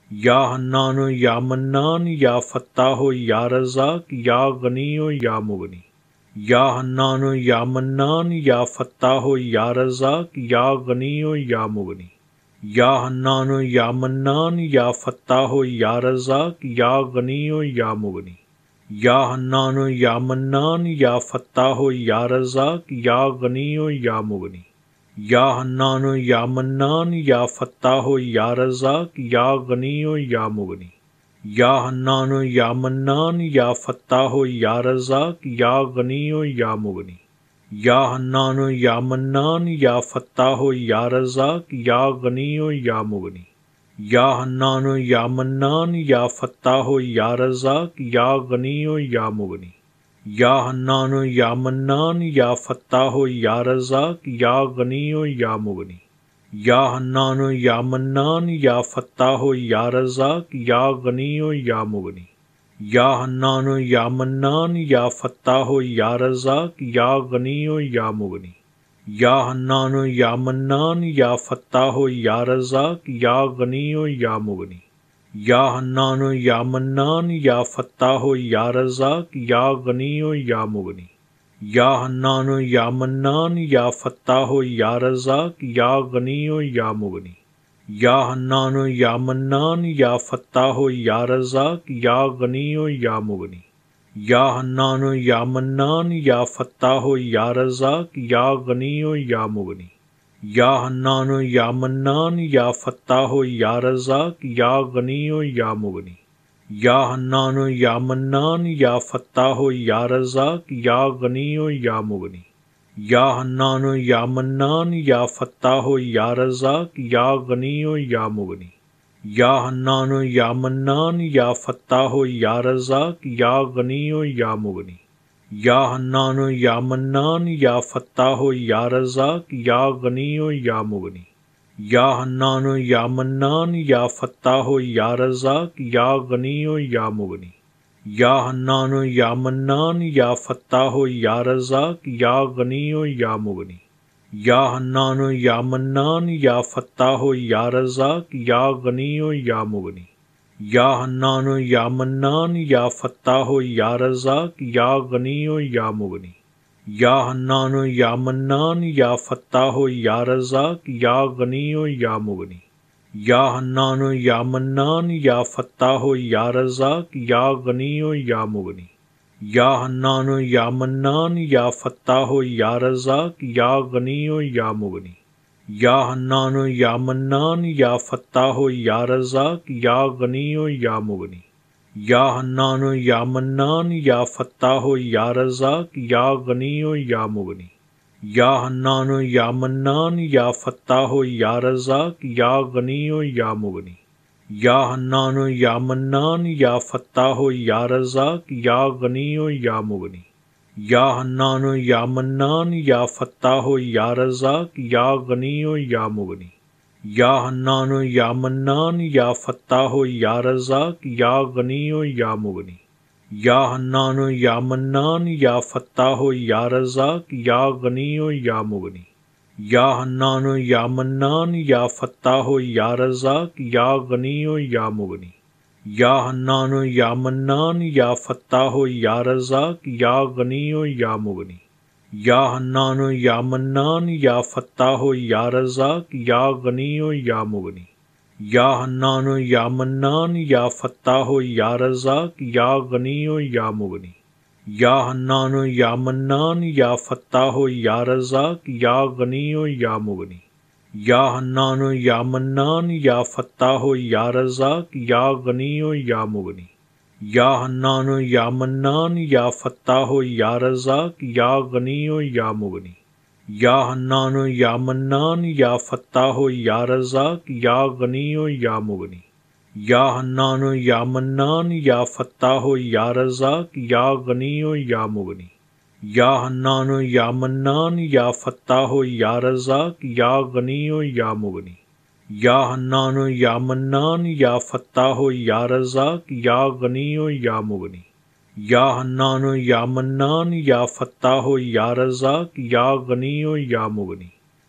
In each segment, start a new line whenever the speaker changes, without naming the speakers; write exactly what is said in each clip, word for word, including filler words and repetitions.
یا حنان یا منان یا فتاح یا رزاق یا غنی یا مغنی یا حنان یا منان یا فتاح یا رزاق یا غنی یا مغنی یا حنان یا منان یا فتاح یا رزاق یا غنی یا مغنی یا حنان یا منان یا فتاح یا رزاق یا غنی یا مغنی یا حنان یا منان یا فتاح یا رزاق یا غنی یا مغنی یا حنان یا منان یا فتاح یا رزاق یا غنی یا مغنی یا حنان یا منان یا فتاح یا رزاق یا غنی یا مغنی یا حنان یا منان یا فتاح یا رزاق یا غنی یا مغنی یا حنان یا منان یا فتاح یا رزاق یا غنی یا مغنی یا حنان یا منان یا فتاح یا رزاق یا غنی یا مغنی یا حنان یا منان یا فتاح یا رزاق یا غنی یا مغنی یا حنان یا منان یا فتاح یا رزاق یا غنی یا مغنی یا حنان یا منان یا فتاح یا رزاق یا غنی یا مغنی یا حنان یا منان یا فتاح یا رزاق یا غنی یا مغنی یا حنان یا منان یا فتاح یا رزاق یا غنی یا مغنی یا حنان یا منان یا فتاح یا رزاق یا غنی یا مغنی یا حنان یا منان یا فتاح یا رزاق یا غنی یا مغنی یا حنان یا منان یا فتاح یا رزاق یا غنی یا مغنی یا حنان یا منان یا فتاح یا رزاق یا غنی یا مغنی یا حنان یا منان یا فتاح یا رزاق یا غنی یا مغنی یا حنان یا منان یا فتاح یا رزاق یا غنی یا مغنی یا حنان یا منان یا فتاح یا رزاق یا غنی یا مغنی یا حنان یا منان یا فتاح یا رزاق یا غنی یا مغنی یا حنان یا منان یا فتاح یا رزاق یا غنی یا مغنی یا حنان یا منان یا فتاح یا رزاق یا غنی یا مغنی یا حنان یا منان یا فتاح یا رزاق یا غنی یا مغنی یا حنان یا منان یا فتاح یا رزاق یا غنی یا مغنی یا حنان یا منان یا فتاح یا رزاق یا غنی یا مغنی یا حنان یا منان یا فتاح یا رزاق یا غنی یا مغنی یا حنان یا منان یا فتاح یا رزاق یا غنی یا مغنی یا حنان یا منان یا فتاح یا رزاق یا غنی یا مغنی یا حنان یا منان یا فتاح یا رزاق یا غنی یا مغنی یا حنان یا منان یا فتاح یا رزاق یا غنی یا مغنی یا حنان یا منان یا فتاح یا رزاق یا غنی یا مغنی یا حنان یا منان یا فتاح یا رزاق یا غنی یا مغنی یا حنان یا منان یا فتاح یا رزاق یا غنی یا مغنی یا حنان یا منان یا فتاح یا رزاق یا غنی یا مغنی یا حنان یا منان یا فتاح یا رزاق یا غنی یا مغنی یا حنان یا منان یا فتاح یا رزاق یا غنی یا مغنی یا حنان یا منان یا فتاح یا رزاق یا غنی یا مغنی یا حنان یا منان یا فتاح یا رزاق یا غنی یا مغنی یا حنان یا منان یا فتاح یا رزاق یا غنی یا مغنی یا حنان یا منان یا فتاح یا رزاق یا غنی یا مغنی یا حنان یا منان یا فتاح یا رزاق یا غنی یا مغنی یا حنان یا منان یا فتاح یا رزاق یا غنی یا مغنی یا حنان یا منان یا فتاح یا رزاق یا غنی یا مغنی یا حنان یا منان یا فتاح یا رزاق یا غنی یا مغنی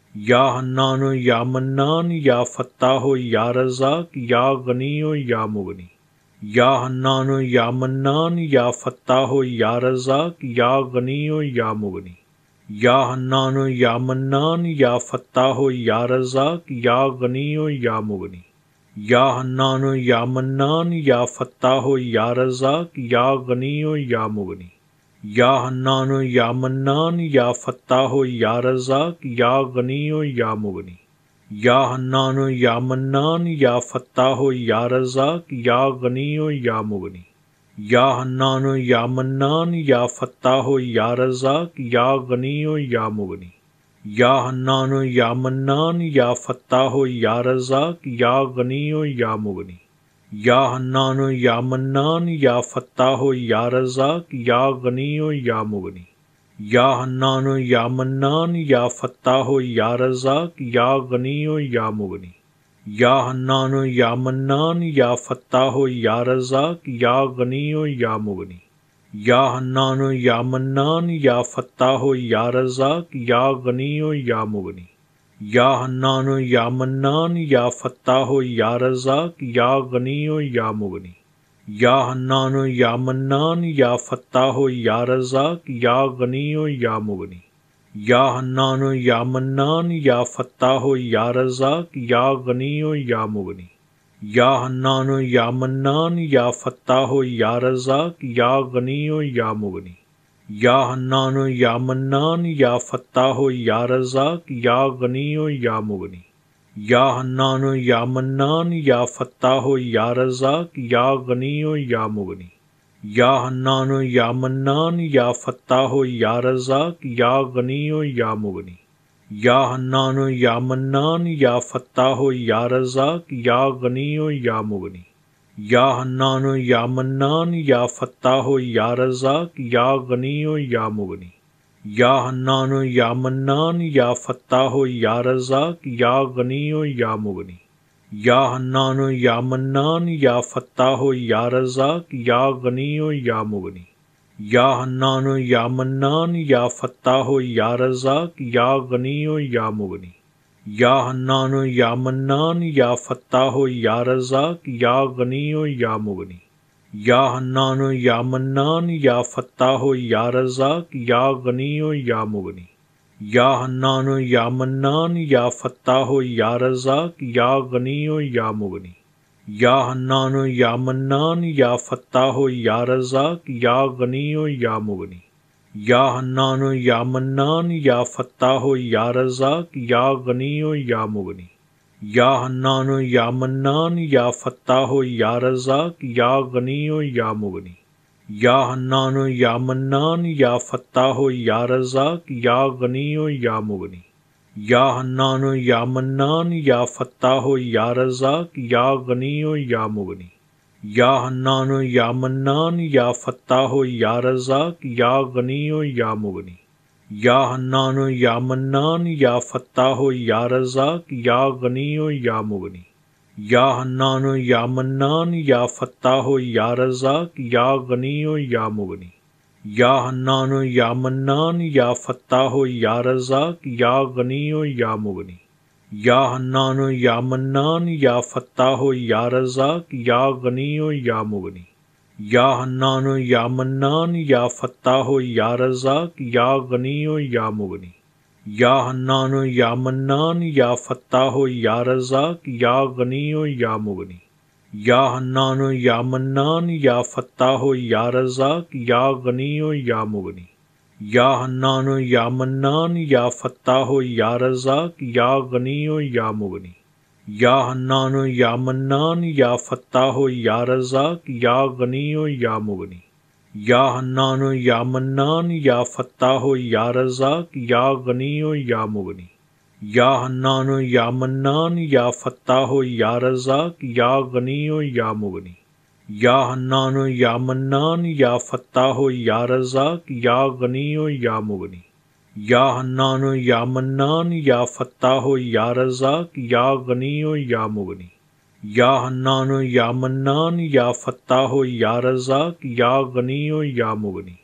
یا حنان یا منان یا فتاح یا رزاق یا غنی یا مغنی یا حنان یا منان یا فتاح یا رزاق یا غنی یا مغنی یا حنان یا منان یا فتاح یا رزاق یا غنی یا مغنی یا حنان یا منان یا فتاح یا رزاق یا غنی یا مغنی یا حنان یا منان یا فتاح یا رزاق یا غنی یا مغنی یا حنان یا منان یا فتاح یا رزاق یا غنی یا مغنی یا حنان یا منان یا فتاح یا رزاق یا غنی یا مغنی یا حنان یا منان یا فتاح یا رزاق یا غنی یا مغنی یا حنان یا منان یا فتاح یا رزاق یا غنی یا مغنی یا حنان یا منان یا فتاح یا رزاق یا غنی یا مغنی یا حنان یا منان یا فتاح یا رزاق یا غنی یا مغنی یا حنان یا منان یا فتاح یا رزاق یا غنی یا مغنی یا حنان یا منان یا فتاح یا رزاق یا غنی یا مغنی یا حنان یا منان یا فتاح یا رزاق یا غنی یا مغنی یا حنان یا منان یا فتاح یا رزاق یا غنی یا مغنی یا حنان یا منان یا فتاح یا رزاق یا غنی یا مغنی یا حنان یا منان یا فتاح یا رزاق یا غنی یا مغنی یا حنان یا منان یا فتاح یا رزاق یا غنی یا مغنی یا حنان یا منان یا فتاح یا رزاق یا غنی یا مغنی یا حنان یا منان یا فتاح یا رزاق یا غنی یا مغنی یا حنان یا منان یا فتاح یا رزاق یا غنی یا مغنی یا حنان یا منان یا فتاح یا رزاق یا غنی یا مغنی یا حنان یا منان یا فتاح یا رزاق یا غنی یا مغنی یا حنان یا منان یا فتاح یا رزاق یا غنی یا مغنی یا حنان یا منان یا فتاح یا رزاق یا غنی یا مغنی یا حنان یا منان یا فتاح یا رزاق یا غنی یا مغنی یا حنان یا منان یا فتاح یا رزاق یا غنی یا مغنی یا حنان یا منان یا فتاح یا رزاق یا غنی یا مغنی یا حنان یا منان یا فتاح یا رزاق یا غنی یا مغنی یا حنان یا منان یا فتاح یا رزاق یا غنی یا مغنی یا حنان یا منان یا فتاح یا رزاق یا غنی یا مغنی یا حنان یا منان یا فتاح یا رزاق یا غنی یا مغنی یا حنان یا منان یا فتاح یا رزاق یا غنی یا مغنی یا حنان یا منان یا فتاح یا رزاق یا غنی یا مغنی یا حنان یا منان یا فتاح یا رزاق یا غنی یا مغنی یا حنان یا منان یا فتاح یا رزاق یا غنی یا مغنی یا حنان یا منان یا فتاح یا رزاق یا غنی یا مغنی یا حنان یا منان یا فتاح یا رزاق یا غنی یا مغنی یا حنان یا منان یا فتاح یا رزاق یا غنی یا مغنی یا حنان یا منان یا فتاح یا رزاق یا غنی یا مغنی یا حنان یا منان یا فتاح یا رزاق یا غنی یا مغنی یا حنان یا منان یا فتاح یا رزاق یا غنی یا مغنی یا حنان یا منان یا فتاح یا رزاق یا غنی یا مغنی یا حنان یا منان یا فتاح یا رزاق یا غنی یا مغنی یا حنان یا منان یا فتاح یا رزاق یا غنی یا مغنی یا حنان یا منان یا فتاح یا رزاق یا غنی یا مغنی یا حنان یا منان یا فتاح یا رزاق یا غنی یا مغنی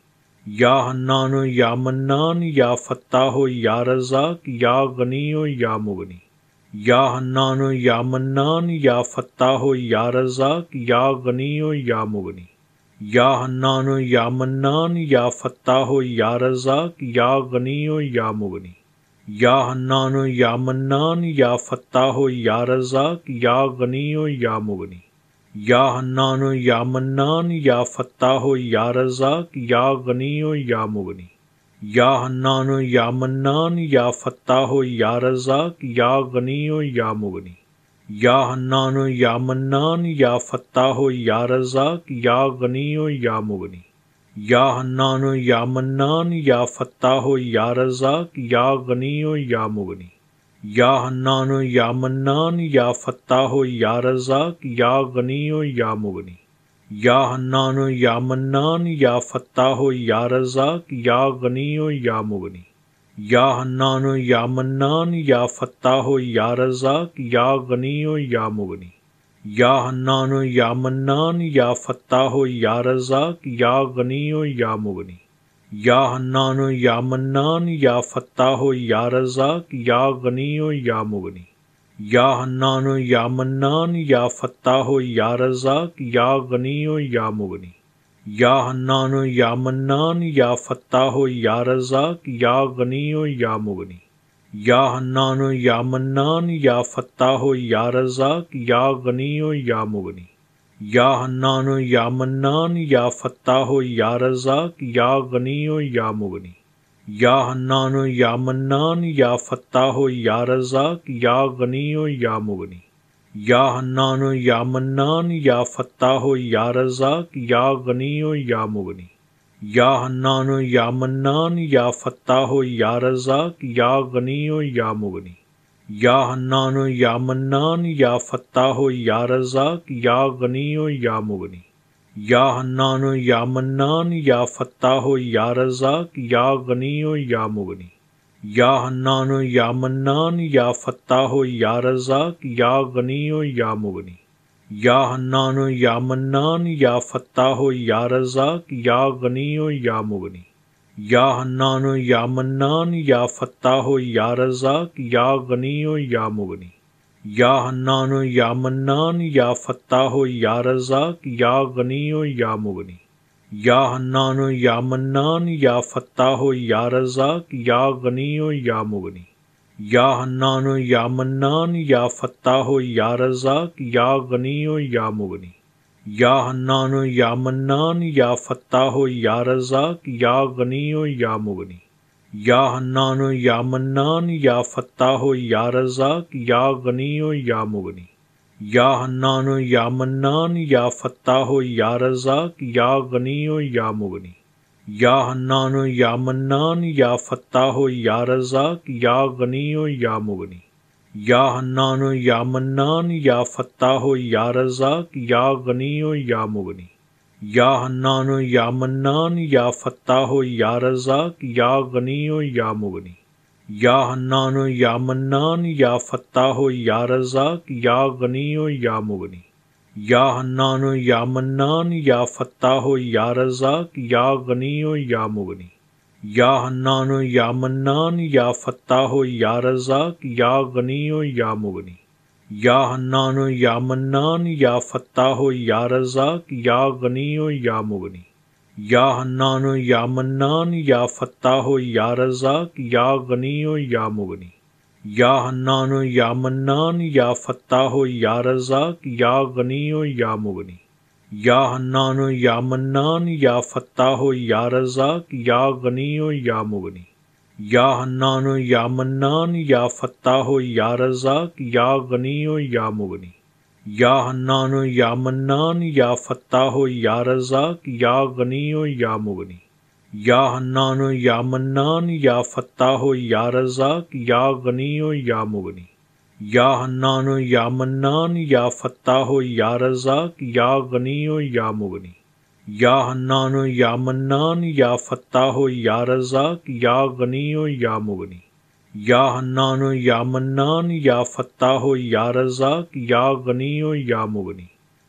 یا حنان یا منان یا فتاح یا رزاق یا غنی یا مغنی یا حنان یا منان یا فتاح یا رزاق یا غنی یا مغنی یا حنان یا منان یا فتاح یا رزاق یا غنی یا مغنی یا حنان یا منان یا فتاح یا رزاق یا غنی یا مغنی یا حنان یا منان یا فتاح یا رزاق یا غنی یا مغنی یا حنان یا منان یا فتاح یا رزاق یا غنی یا مغنی یا حنان یا منان یا فتاح یا رزاق یا غنی یا مغنی یا حنان یا منان یا فتاح یا رزاق یا غنی یا مغنی یا حنان یا منان یا فتاح یا رزاق یا غنی یا مغنی یا حنان یا منان یا فتاح یا رزاق یا غنی یا مغنی یا حنان یا منان یا فتاح یا رزاق یا غنی یا مغنی یا حنان یا منان یا فتاح یا رزاق یا غنی یا مغنی یا حنان یا منان یا فتاح یا رزاق یا غنی یا مغنی یا حنان یا منان یا فتاح یا رزاق یا غنی یا مغنی یا حنان یا منان یا فتاح یا رزاق یا غنی یا مغنی یا حنان یا منان یا فتاح یا رزاق یا غنی یا مغنی یا حنان یا منان یا فتاح یا رزاق یا غنی یا مغنی یا حنان یا منان یا فتاح یا رزاق یا غنی یا مغنی یا حنان یا منان یا فتاح یا رزاق یا غنی یا مغنی یا حنان یا منان یا فتاح یا رزاق یا غنی یا مغنی یا حنان یا منان یا فتاح یا رزاق یا غنی یا مغنی یا حنان یا منان یا فتاح یا رزاق یا غنی یا مغنی یا حنان یا منان یا فتاح یا رزاق یا غنی یا مغنی یا حنان یا منان یا فتاح یا رزاق یا غنی یا مغنی یا حنان یا منان یا فتاح یا رزاق یا غنی یا مغنی یا حنان یا منان یا فتاح یا رزاق یا غنی یا مغنی یا حنان یا منان یا فتاح یا رزاق یا غنی یا مغنی یا حنان یا منان یا فتاح یا رزاق یا غنی یا مغنی یا حنان یا منان یا فتاح یا رزاق یا غنی یا مغنی یا حنان یا منان یا فتاح یا رزاق یا غنی یا مغنی یا حنان یا منان یا فتاح یا رزاق یا غنی یا مغنی یا حنان یا منان یا فتاح یا رزاق یا غنی یا مغنی یا حنان یا منان یا فتاح یا رزاق یا غنی یا مغنی یا حنان یا منان یا فتاح یا رزاق یا غنی یا مغنی یا حنان یا منان یا فتاح یا رزاق یا غنی یا مغنی یا حنان یا منان یا فتاح یا رزاق یا غنی یا مغنی یا حنان یا منان یا فتاح یا رزاق یا غنی یا مغنی یا حنان یا منان یا فتاح یا رزاق یا غنی یا مغنی یا حنان یا منان یا فتاح یا رزاق یا غنی یا مغنی یا حنان یا منان یا فتاح یا رزاق یا غنی یا مغنی یا حنان یا منان یا فتاح یا رزاق یا غنی یا مغنی یا حنان یا منان یا فتاح یا رزاق یا غنی یا مغنی یا حنان یا منان یا فتاح یا رزاق یا غنی یا مغنی یا حنان یا منان یا فتاح یا رزاق یا غنی یا مغنی یا حنان یا منان یا فتاح یا رزاق یا غنی یا مغنی یا حنان یا منان یا فتاح یا رزاق یا غنی یا مغنی یا حنان یا منان یا فتاح یا رزاق یا غنی یا مغنی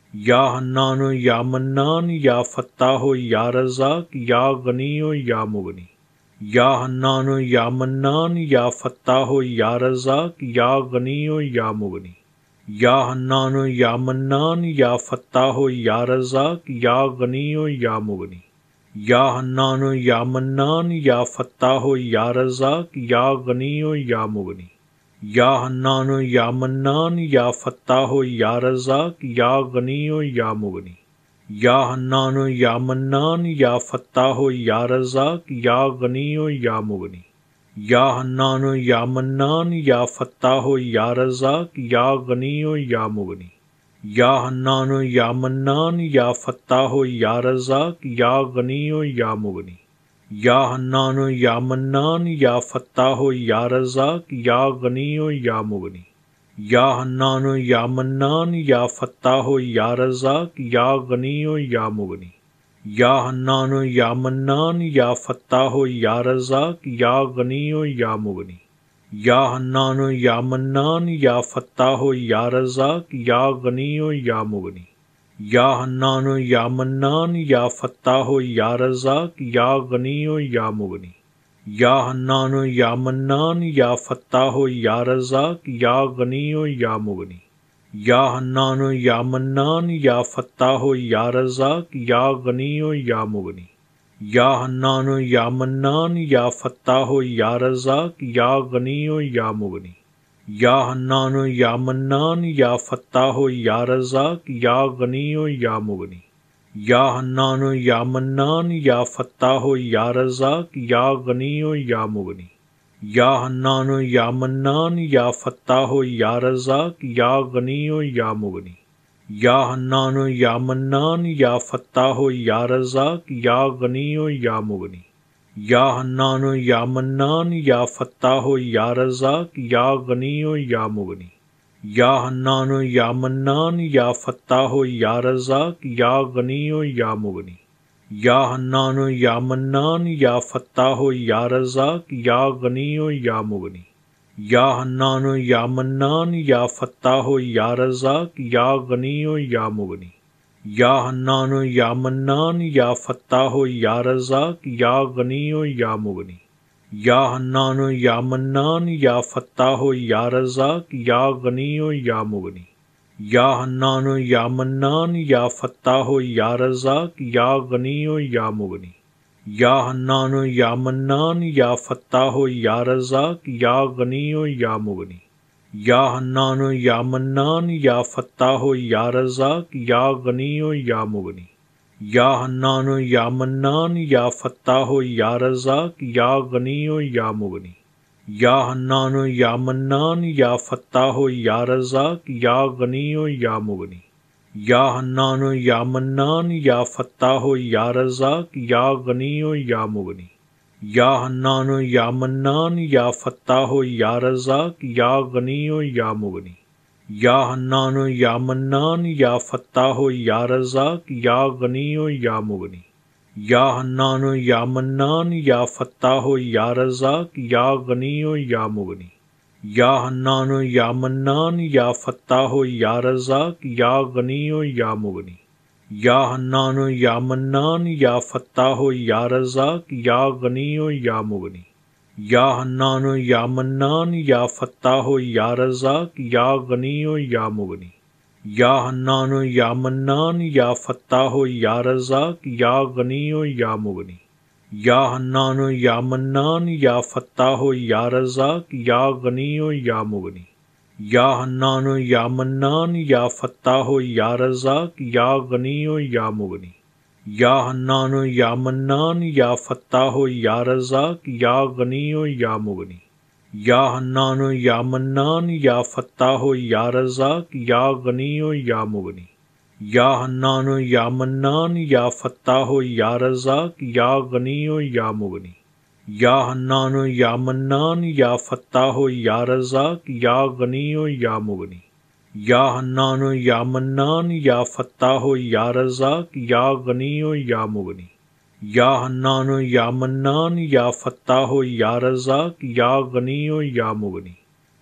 یا حنان یا منان یا فتاح یا رزاق یا غنی یا مغنی یا حنان یا منان یا فتاح یا رزاق یا غنی یا مغنی یا حنان یا منان یا فتاح یا رزاق یا غنی یا مغنی یا حنان یا منان یا فتاح یا رزاق یا غنی یا مغنی یا حنان یا منان یا فتاح یا رزاق یا غنی یا مغنی یا حنان یا منان یا فتاح یا رزاق یا غنی یا مغنی یا حنان یا منان یا فتاح یا رزاق یا غنی یا مغنی یا حنان یا منان یا فتاح یا رزاق یا غنی یا مغنی یا حنان یا منان یا فتاح یا رزاق یا غنی یا مغنی یا حنان یا منان یا فتاح یا رزاق یا غنی یا مغنی یا حنان یا منان یا فتاح یا رزاق یا غنی یا مغنی یا حنان یا منان یا فتاح یا رزاق یا غنی یا مغنی یا حنان یا منان یا فتاح یا رزاق یا غنی یا مغنی یا حنان یا منان یا فتاح یا رزاق یا غنی یا مغنی یا حنان یا منان یا فتاح یا رزاق یا غنی یا مغنی یا حنان یا منان یا فتاح یا رزاق یا غنی یا مغنی یا حنان یا منان یا فتاح یا رزاق یا غنی یا مغنی یا حنان یا منان یا فتاح یا رزاق یا غنی یا مغنی یا حنان یا منان یا فتاح یا رزاق یا غنی یا مغنی یا حنان یا منان یا فتاح یا رزاق یا غنی یا مغنی یا حنان یا منان یا فتاح یا رزاق یا غنی یا مغنی یا حنان یا منان یا فتاح یا رزاق یا غنی یا مغنی یا حنان یا منان یا فتاح یا رزاق یا غنی یا مغنی یا حنان یا منان یا فتاح یا رزاق یا غنی یا مغنی یا حنان یا منان یا فتاح یا رزاق یا غنی یا مغنی یا حنان یا منان یا فتاح یا رزاق یا غنی یا مغنی یا حنان یا منان یا فتاح یا رزاق یا غنی یا مغنی یا حنان یا منان یا فتاح یا رزاق یا غنی یا مغنی یا حنان یا منان یا فتاح یا رزاق یا غنی یا مغنی یا حنان یا منان یا فتاح یا رزاق یا غنی یا مغنی یا حنان یا منان یا فتاح یا رزاق یا غنی یا مغنی یا حنان یا منان یا فتاح یا رزاق یا غنی یا مغنی یا حنان یا منان یا فتاح یا رزاق یا غنی یا مغنی یا حنان یا منان یا فتاح یا رزاق یا غنی یا مغنی یا حنان یا منان یا فتاح یا رزاق یا غنی یا مغنی یا حنان یا منان یا فتاح یا رزاق یا غنی یا مغنی یا حنان یا منان یا فتاح یا رزاق یا غنی یا مغنی یا حنان یا منان یا فتاح یا رزاق یا غنی یا مغنی یا حنان یا منان یا فتاح یا رزاق یا غنی یا مغنی یا حنان یا منان یا فتاح یا رزاق یا غنی یا مغنی یا حنان یا منان یا فتاح یا رزاق یا غنی یا مغنی یا حنان یا منان یا فتاح یا رزاق یا غنی یا مغنی یا حنان یا منان یا فتاح یا رزاق یا غنی یا مغنی یا حنان یا منان یا فتاح یا رزاق یا غنی یا مغنی یا حنان یا منان یا فتاح یا رزاق یا غنی یا مغنی یا حنان یا منان یا فتاح یا رزاق یا غنی یا مغنی یا حنان یا منان یا فتاح یا رزاق یا غنی یا مغنی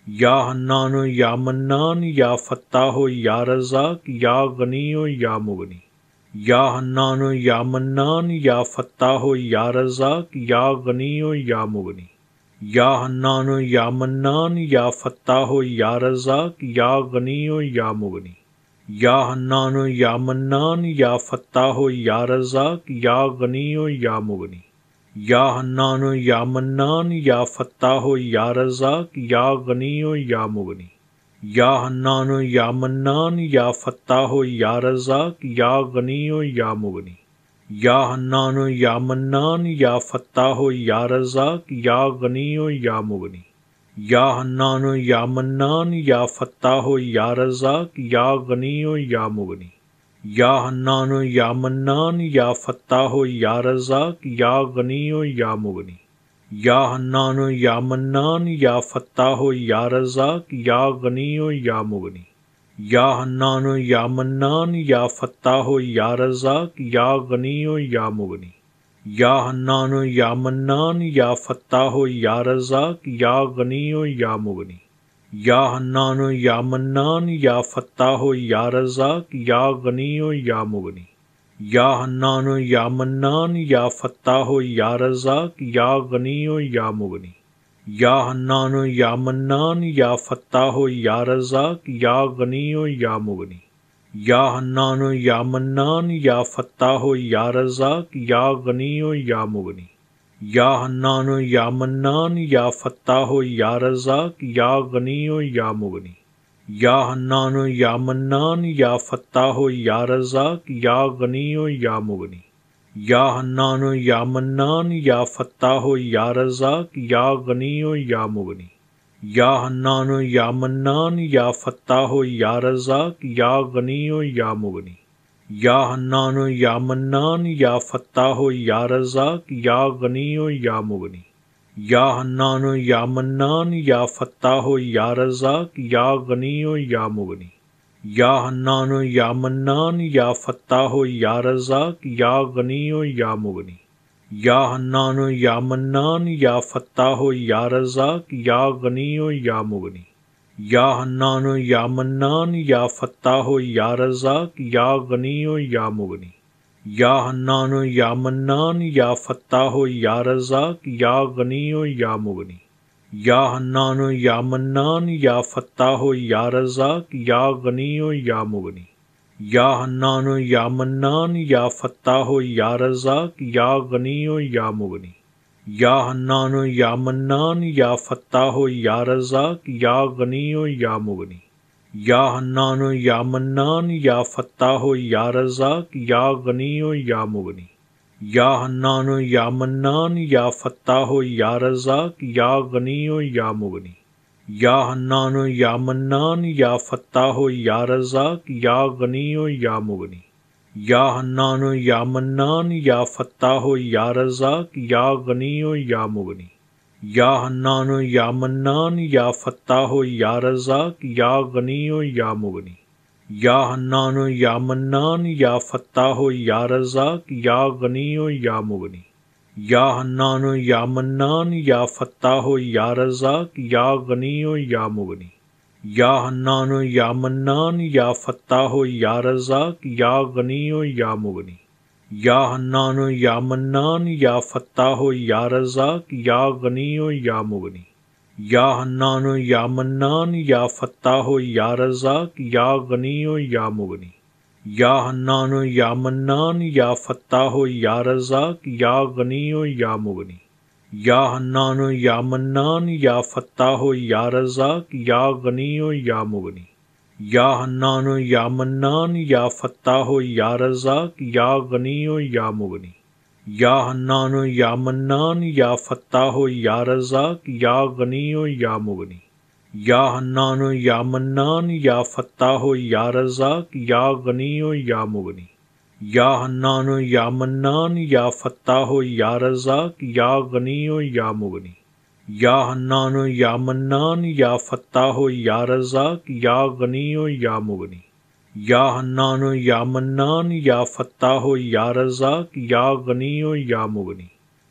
یا حنان یا منان یا فتاح یا رزاق یا غنی یا مغنی یا حنان یا منان یا فتاح یا رزاق یا غنی یا مغنی یا حنان یا منان یا فتاح یا رزاق یا غنی یا مغنی یا حنان یا منان یا فتاح یا رزاق یا غنی یا مغنی یا حنان یا منان یا فتاح یا رزاق یا غنی یا مغنی یا حنان یا منان یا فتاح یا رزاق یا غنی یا مغنی یا حنان یا منان یا فتاح یا رزاق یا غنی یا مغنی یا حنان یا منان یا فتاح یا رزاق یا غنی یا مغنی یا حنان یا منان یا فتاح یا رزاق یا غنی یا مغنی یا حنان یا منان یا فتاح یا رزاق یا غنی یا مغنی یا حنان یا منان یا فتاح یا رزاق یا غنی یا مغنی یا حنان یا منان یا فتاح یا رزاق یا غنی یا مغنی یا حنان یا منان یا فتاح یا رزاق یا غنی یا مغنی یا حنان یا منان یا فتاح یا رزاق یا غنی یا مغنی یا حنان یا منان یا فتاح یا رزاق یا غنی یا مغنی یا حنان یا منان یا فتاح یا رزاق یا غنی یا مغنی یا حنان یا منان یا فتاح یا رزاق یا غنی یا مغنی یا حنان یا منان یا فتاح یا رزاق یا غنی یا مغنی یا حنان یا منان یا فتاح یا رزاق یا غنی یا مغنی یا حنان یا منان یا فتاح یا رزاق یا غنی یا مغنی یا حنان یا منان یا فتاح یا رزاق یا غنی یا مغنی یا حنان یا منان یا فتاح یا رزاق یا غنی یا مغنی یا حنان یا منان یا فتاح یا رزاق یا غنی یا مغنی یا حنان یا منان یا فتاح یا رزاق یا غنی یا مغنی یا حنان یا منان یا فتاح یا رزاق یا غنی یا مغنی یا حنان یا منان یا فتاح یا رزاق یا غنی یا مغنی یا حنان یا منان یا فتاح یا رزاق یا غنی یا مغنی یا حنان یا منان یا فتاح یا رزاق یا غنی یا مغنی یا حنان یا منان یا فتاح یا رزاق یا غنی یا مغنی یا حنان یا منان یا فتاح یا رزاق یا غنی یا مغنی یا حنان یا منان یا فتاح یا رزاق یا غنی یا مغنی یا حنان یا منان یا فتاح یا رزاق یا غنی یا مغنی یا حنان یا منان یا فتاح یا رزاق یا غنی یا مغنی یا حنان یا منان یا فتاح یا رزاق یا غنی یا مغنی یا حنان یا منان یا فتاح یا رزاق یا غنی یا مغنی یا حنان یا منان یا فتاح یا رزاق یا غنی یا مغنی یا حنان یا منان یا فتاح یا رزاق یا غنی یا مغنی یا حنان یا منان یا فتاح یا رزاق یا غنی یا مغنی یا حنان یا منان یا فتاح یا رزاق یا غنی یا مغنی یا حنان یا منان یا فتاح یا رزاق یا غنی یا مغنی یا حنان یا منان یا فتاح یا رزاق یا غنی یا مغنی یا حنان یا منان یا فتاح یا رزاق یا غنی یا مغنی یا حنان یا منان یا فتاح یا رزاق یا غنی یا مغنی یا حنان یا منان یا فتاح یا رزاق یا غنی یا مغنی یا حنان یا منان یا فتاح یا رزاق یا غنی یا مغنی یا حنان یا منان یا فتاح یا رزاق یا غنی یا مغنی یا حنان یا منان یا فتاح یا رزاق یا غنی یا مغنی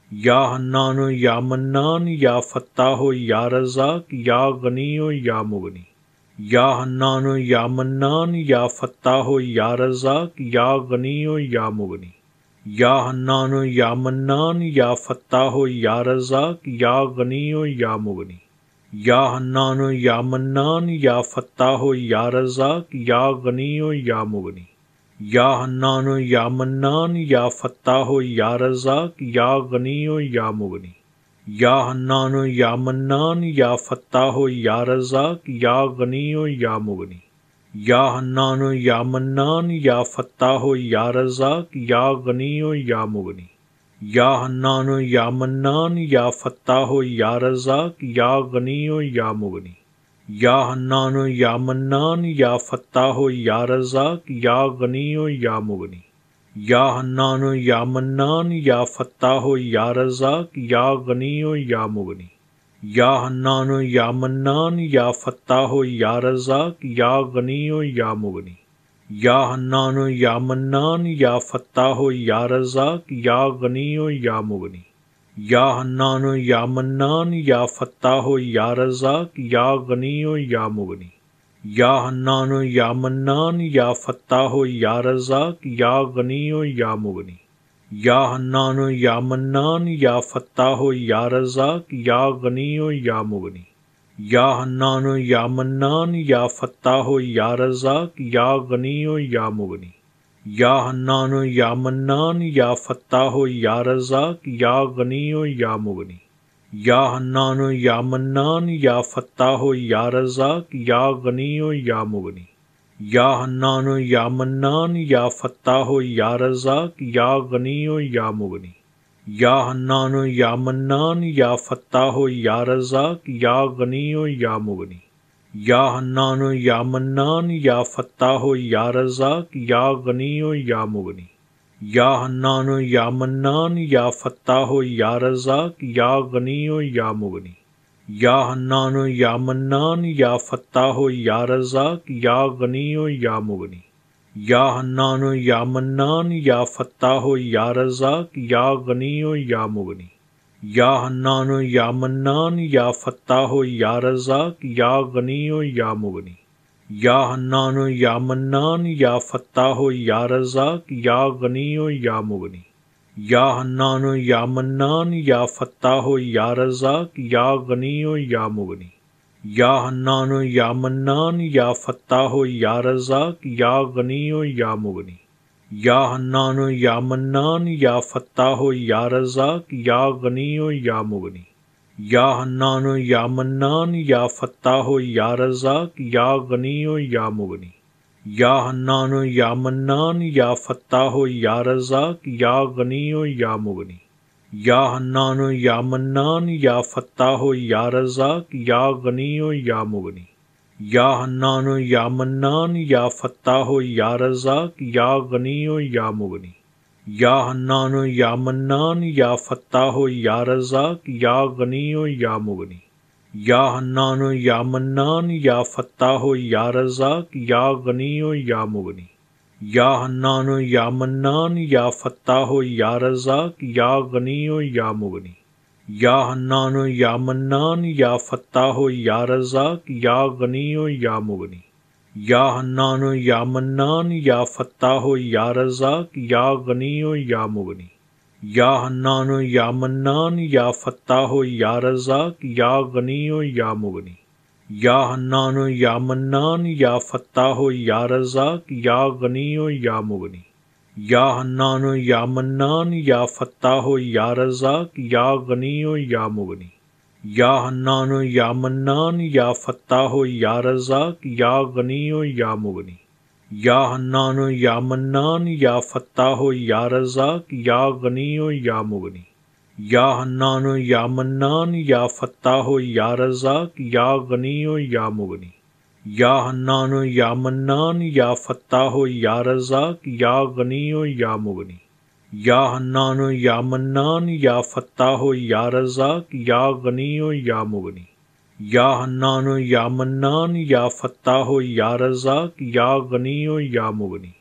یا حنان یا منان یا فتاح یا رزاق یا غنی یا مغنی یا حنان یا منان یا فتاح یا رزاق یا غنی یا مغنی یا حنان یا منان یا فتاح یا رزاق یا غنی یا مغنی یا حنان یا منان یا فتاح یا رزاق یا غنی یا مغنی یا حنان یا منان یا فتاح یا رزاق یا غنی یا مغنی یا حنان یا منان یا فتاح یا رزاق یا غنی یا مغنی یا حنان یا منان یا فتاح یا رزاق یا غنی یا مغنی یا حنان یا منان یا فتاح یا رزاق یا غنی یا مغنی یا حنان یا منان یا فتاح یا رزاق یا غنی یا مغنی یا حنان یا منان یا فتاح یا رزاق یا غنی یا مغنی یا حنان یا منان یا فتاح یا رزاق یا غنی یا مغنی یا حنان یا منان یا فتاح یا رزاق یا غنی یا مغنی یا حنان یا منان یا فتاح یا رزاق یا غنی یا مغنی یا حنان یا منان یا فتاح یا رزاق یا غنی یا مغنی یا حنان یا منان یا فتاح یا رزاق یا غنی یا مغنی یا حنان یا منان یا فتاح یا رزاق یا غنی یا مغنی یا حنان یا منان یا فتاح یا رزاق یا غنی یا مغنی یا حنان یا منان یا فتاح یا رزاق یا غنی یا مغنی یا حنان یا منان یا فتاح یا رزاق یا غنی یا مغنی یا حنان یا منان یا فتاح یا رزاق یا غنی یا مغنی یا حنان یا منان یا فتاح یا رزاق یا غنی یا مغنی یا حنان یا منان یا فتاح یا رزاق یا غنی یا مغنی یا حنان یا منان یا فتاح یا رزاق یا غنی یا مغنی یا حنان یا منان یا فتاح یا رزاق یا غنی یا مغنی یا حنان یا منان یا فتاح یا رزاق یا غنی یا مغنی یا حنان یا منان یا فتاح یا رزاق یا غنی یا مغنی یا حنان یا منان یا فتاح یا رزاق یا غنی یا مغنی یا حنان یا منان یا فتاح یا رزاق یا غنی یا مغنی یا حنان یا منان یا فتاح یا رزاق یا غنی یا مغنی یا حنان یا منان یا فتاح یا رزاق یا غنی یا مغنی یا حنان یا منان یا فتاح یا رزاق یا غنی یا مغنی یا حنان یا منان یا فتاح یا رزاق یا غنی یا مغنی یا حنان یا منان یا فتاح یا رزاق یا غنی یا مغنی یا حنان یا منان یا فتاح یا رزاق یا غنی یا مغنی یا حنان یا منان یا فتاح یا رزاق یا غنی یا مغنی یا حنان یا منان یا فتاح یا رزاق یا غنی یا مغنی یا حنان یا منان یا فتاح یا رزاق یا غنی یا مغنی یا حنان یا منان یا فتاح یا رزاق یا غنی یا مغنی یا حنان یا منان یا فتاح یا رزاق یا غنی یا مغنی یا حنان یا منان یا فتاح یا رزاق یا غنی یا مغنی یا حنان یا منان یا فتاح یا رزاق یا غنی یا مغنی یا حنان یا منان یا فتاح یا رزاق یا غنی یا مغنی یا حنان یا منان یا فتاح یا رزاق یا غنی یا مغنی یا حنان یا منان یا فتاح یا رزاق یا غنی یا مغنی یا حنان یا منان یا فتاح یا رزاق یا غنی یا مغنی یا حنان یا منان یا فتاح یا رزاق یا غنی یا مغنی یا حنان یا منان یا فتاح یا رزاق یا غنی یا مغنی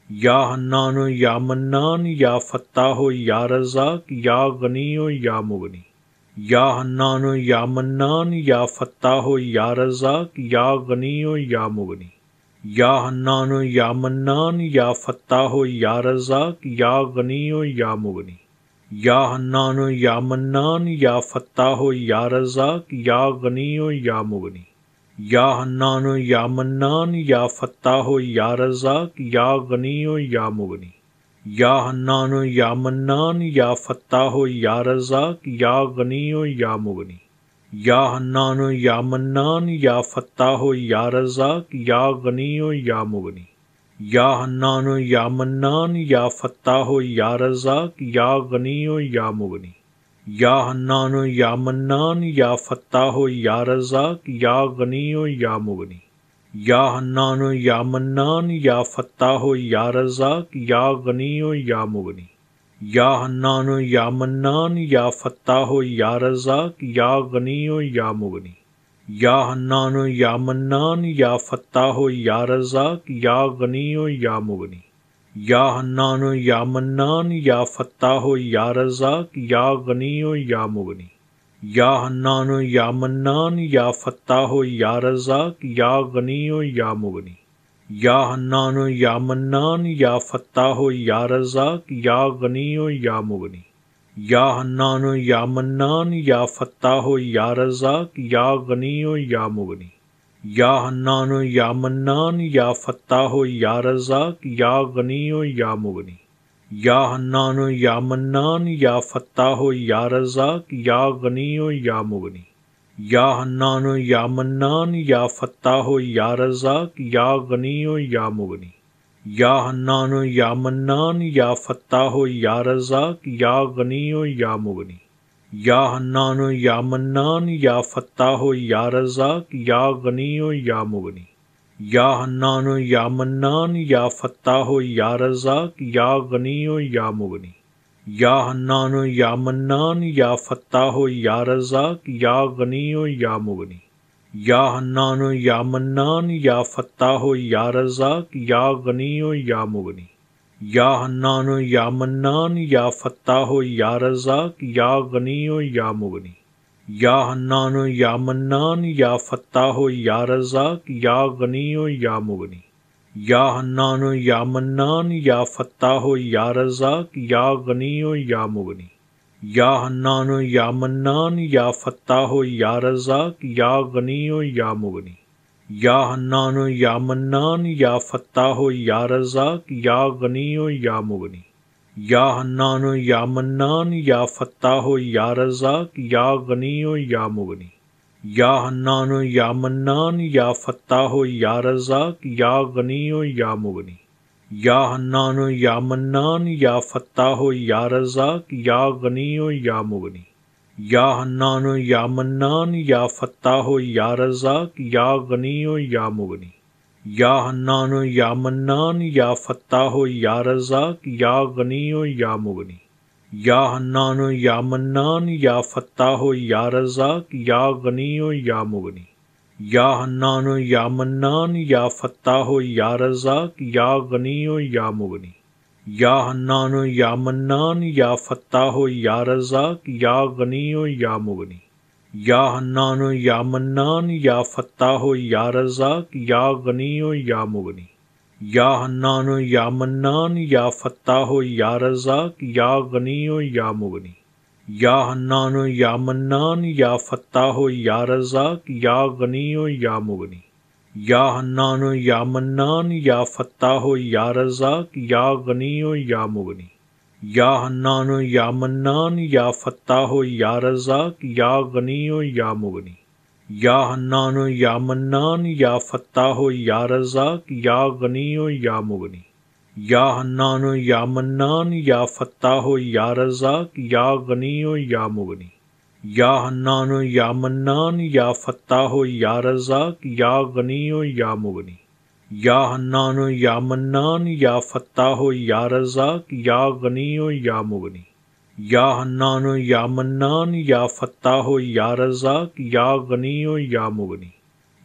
یا حنان یا منان یا فتاح یا رزاق یا غنی یا مغنی یا حنان یا منان یا فتاح یا رزاق یا غنی یا مغنی یا حنان یا منان یا فتاح یا رزاق یا غنی یا مغنی یا حنان یا منان یا فتاح یا رزاق یا غنی یا مغنی یا حنان یا منان یا فتاح یا رزاق یا غنی یا مغنی یا حنان یا منان یا فتاح یا رزاق یا غنی یا مغنی یا حنان یا منان یا فتاح یا رزاق یا غنی یا مغنی یا حنان یا منان یا فتاح یا رزاق یا غنی یا مغنی یا حنان یا منان یا فتاح یا رزاق یا غنی یا مغنی یا حنان یا منان یا فتاح یا رزاق یا غنی یا مغنی یا حنان یا منان یا فتاح یا رزاق یا غنی یا مغنی یا حنان یا منان یا فتاح یا رزاق یا غنی یا مغنی یا حنان یا منان یا فتاح یا رزاق یا غنی یا مغنی یا حنان یا منان یا فتاح یا رزاق یا غنی یا مغنی یا حنان یا منان یا فتاح یا رزاق یا غنی یا مغنی یا حنان یا منان یا فتاح یا رزاق یا غنی یا مغنی یا حنان یا منان یا فتاح یا رزاق یا غنی یا مغنی یا حنان یا منان یا فتاح یا رزاق یا غنی یا مغنی یا حنان یا منان یا فتاح یا رزاق یا غنی یا مغنی یا حنان یا منان یا فتاح یا رزاق یا غنی یا مغنی یا حنان یا منان یا فتاح یا رزاق یا غنی یا مغنی یا حنان یا منان یا فتاح یا رزاق یا غنی یا مغنی یا حنان یا منان یا فتاح یا رزاق یا غنی یا مغنی یا حنان یا منان یا فتاح یا رزاق یا غنی یا مغنی یا حنان یا منان یا فتاح یا رزاق یا غنی یا مغنی یا حنان یا منان یا فتاح یا رزاق یا غنی یا مغنی یا حنان یا منان یا فتاح یا رزاق یا غنی یا مغنی یا حنان یا منان یا فتاح یا رزاق یا غنی یا مغنی یا حنان یا منان یا فتاح یا رزاق یا غنی یا مغنی یا حنان یا منان یا فتاح یا رزاق یا غنی یا مغنی یا حنان یا منان یا فتاح یا رزاق یا غنی یا مغنی یا حنان یا منان یا فتاح یا رزاق یا غنی یا مغنی یا حنان یا منان یا فتاح یا رزاق یا غنی یا مغنی یا حنان یا منان یا فتاح یا رزاق یا غنی یا مغنی یا حنان یا منان یا فتاح یا رزاق یا غنی یا مغنی یا حنان یا منان یا فتاح یا رزاق یا غنی یا مغنی یا حنان یا منان یا فتاح یا رزاق یا غنی یا مغنی یا حنان یا منان یا فتاح یا رزاق یا غنی یا مغنی یا حنان یا منان یا فتاح یا رزاق یا غنی یا مغنی یا حنان یا منان یا فتاح یا رزاق یا غنی یا مغنی یا حنان یا منان یا فتاح یا رزاق یا غنی یا مغنی یا حنان یا منان یا فتاح یا رزاق یا غنی یا مغنی یا حنان یا منان یا فتاح یا رزاق یا غنی یا مغنی یا حنان یا منان یا فتاح یا رزاق یا غنی یا مغنی یا حنان یا منان یا فتاح یا رزاق یا غنی یا مغنی یا حنان یا منان یا فتاح یا رزاق یا غنی یا مغنی یا حنان یا منان یا فتاح یا رزاق یا غنی یا مغنی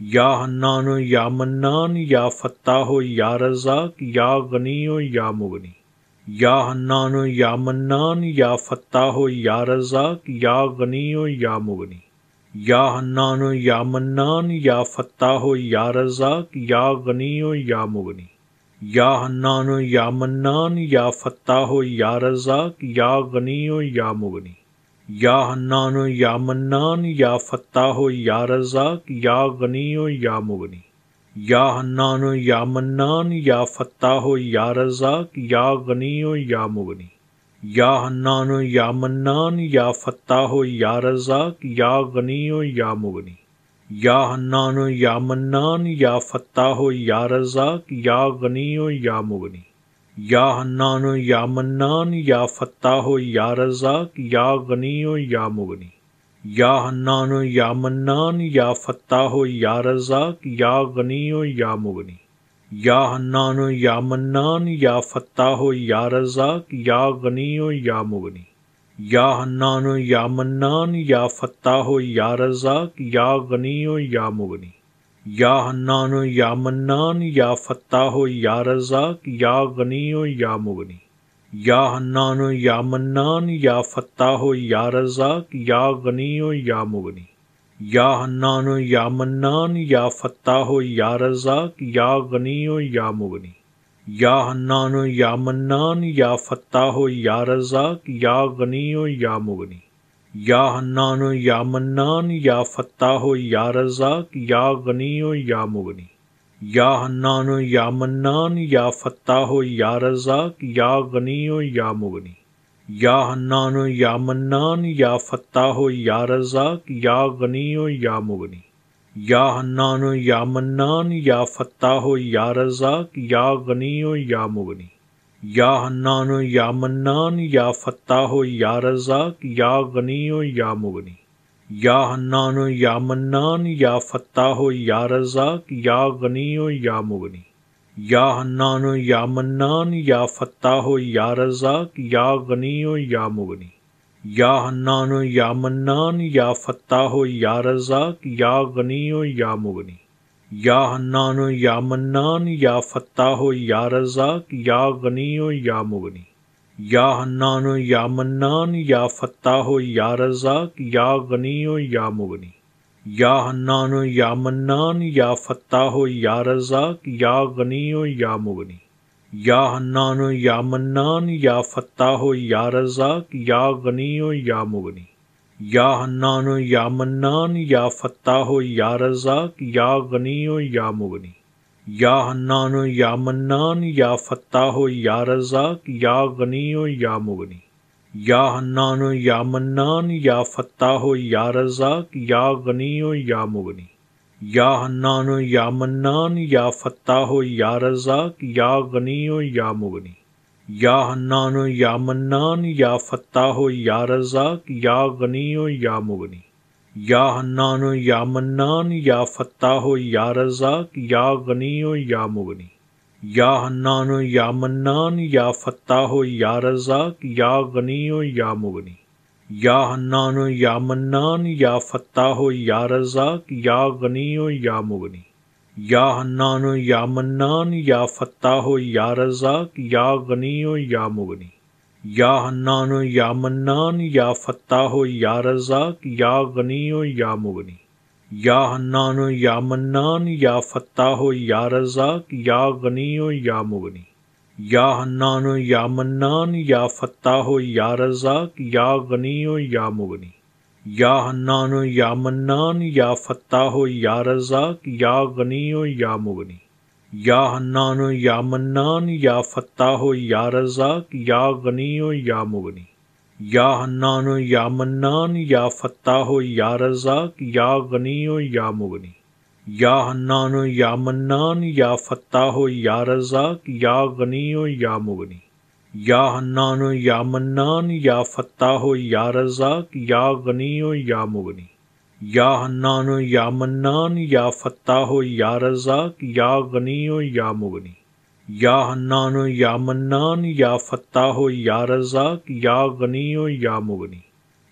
یا حنان یا منان یا فتاح یا رزاق یا غنی یا مغنی یا حنان یا منان یا فتاح یا رزاق یا غنی یا مغنی یا حنان یا منان یا فتاح یا رزاق یا غنی یا مغنی یا حنان یا منان یا فتاح یا رزاق یا غنی یا مغنی یا حنان یا منان یا فتاح یا رزاق یا غنی یا مغنی یا حنان یا منان یا فتاح یا رزاق یا غنی یا مغنی یا حنان یا منان یا فتاح یا رزاق یا غنی یا مغنی یا حنان یا منان یا فتاح یا رزاق یا غنی یا مغنی یا حنان یا منان یا فتاح یا رزاق یا غنی یا مغنی یا حنان یا منان یا فتاح یا رزاق یا غنی یا مغنی یا حنان یا منان یا فتاح یا رزاق یا غنی یا مغنی یا حنان یا منان یا فتاح یا رزاق یا غنی یا مغنی یا حنان یا منان یا فتاح یا رزاق یا غنی یا مغنی یا حنان یا منان یا فتاح یا رزاق یا غنی یا مغنی یا حنان یا منان یا فتاح یا رزاق یا غنی یا مغنی یا حنان یا منان یا فتاح یا رزاق یا غنی یا مغنی یا حنان یا منان یا فتاح یا رزاق یا غنی یا مغنی یا حنان یا منان یا فتاح یا رزاق یا غنی یا مغنی یا حنان یا منان یا فتاح یا رزاق یا غنی یا مغنی یا حنان یا منان یا فتاح یا رزاق یا غنی یا مغنی یا حنان یا منان یا فتاح یا رزاق یا غنی یا مغنی یا حنان یا منان یا فتاح یا رزاق یا غنی یا مغنی یا حنان یا منان یا فتاح یا رزاق یا غنی یا مغنی یا حنان یا منان یا فتاح یا رزاق یا غنی یا مغنی یا حنان یا منان یا فتاح یا رزاق یا غنی یا مغنی یا حنان یا منان یا فتاح یا رزاق یا غنی یا مغنی یا حنان یا منان یا فتاح یا رزاق یا غنی یا مغنی یا حنان یا منان یا فتاح یا رزاق یا غنی یا مغنی یا حنان یا منان یا فتاح یا رزاق یا غنی یا مغنی یا حنان یا منان یا فتاح یا رزاق یا غنی یا مغنی یا حنان یا منان یا فتاح یا رزاق یا غنی یا مغنی یا حنان یا منان یا فتاح یا رزاق یا غنی یا مغنی یا حنان یا منان یا فتاح یا رزاق یا غنی یا مغنی یا حنان یا منان یا فتاح یا رزاق یا غنی یا مغنی یا حنان یا منان یا فتاح یا رزاق یا غنی یا مغنی یا حنان یا منان یا فتاح یا رزاق یا غنی یا مغنی یا حنان یا منان یا فتاح یا رزاق یا غنی یا مغنی یا حنان یا منان یا فتاح یا رزاق یا غنی یا مغنی یا حنان یا منان یا فتاح یا رزاق یا غنی یا مغنی یا حنان یا منان یا فتاح یا رزاق یا غنی یا مغنی یا حنان یا منان یا فتاح یا رزاق یا غنی یا مغنی یا حنان یا منان یا فتاح یا رزاق یا غنی یا مغنی یا حنان یا منان یا فتاح یا رزاق یا غنی یا مغنی یا حنان یا منان یا فتاح یا رزاق یا غنی یا مغنی یا حنان یا منان یا فتاح یا رزاق یا غنی یا مغنی یا حنان یا منان یا فتاح یا رزاق یا غنی یا مغنی یا حنان یا منان یا فتاح یا رزاق یا غنی یا مغنی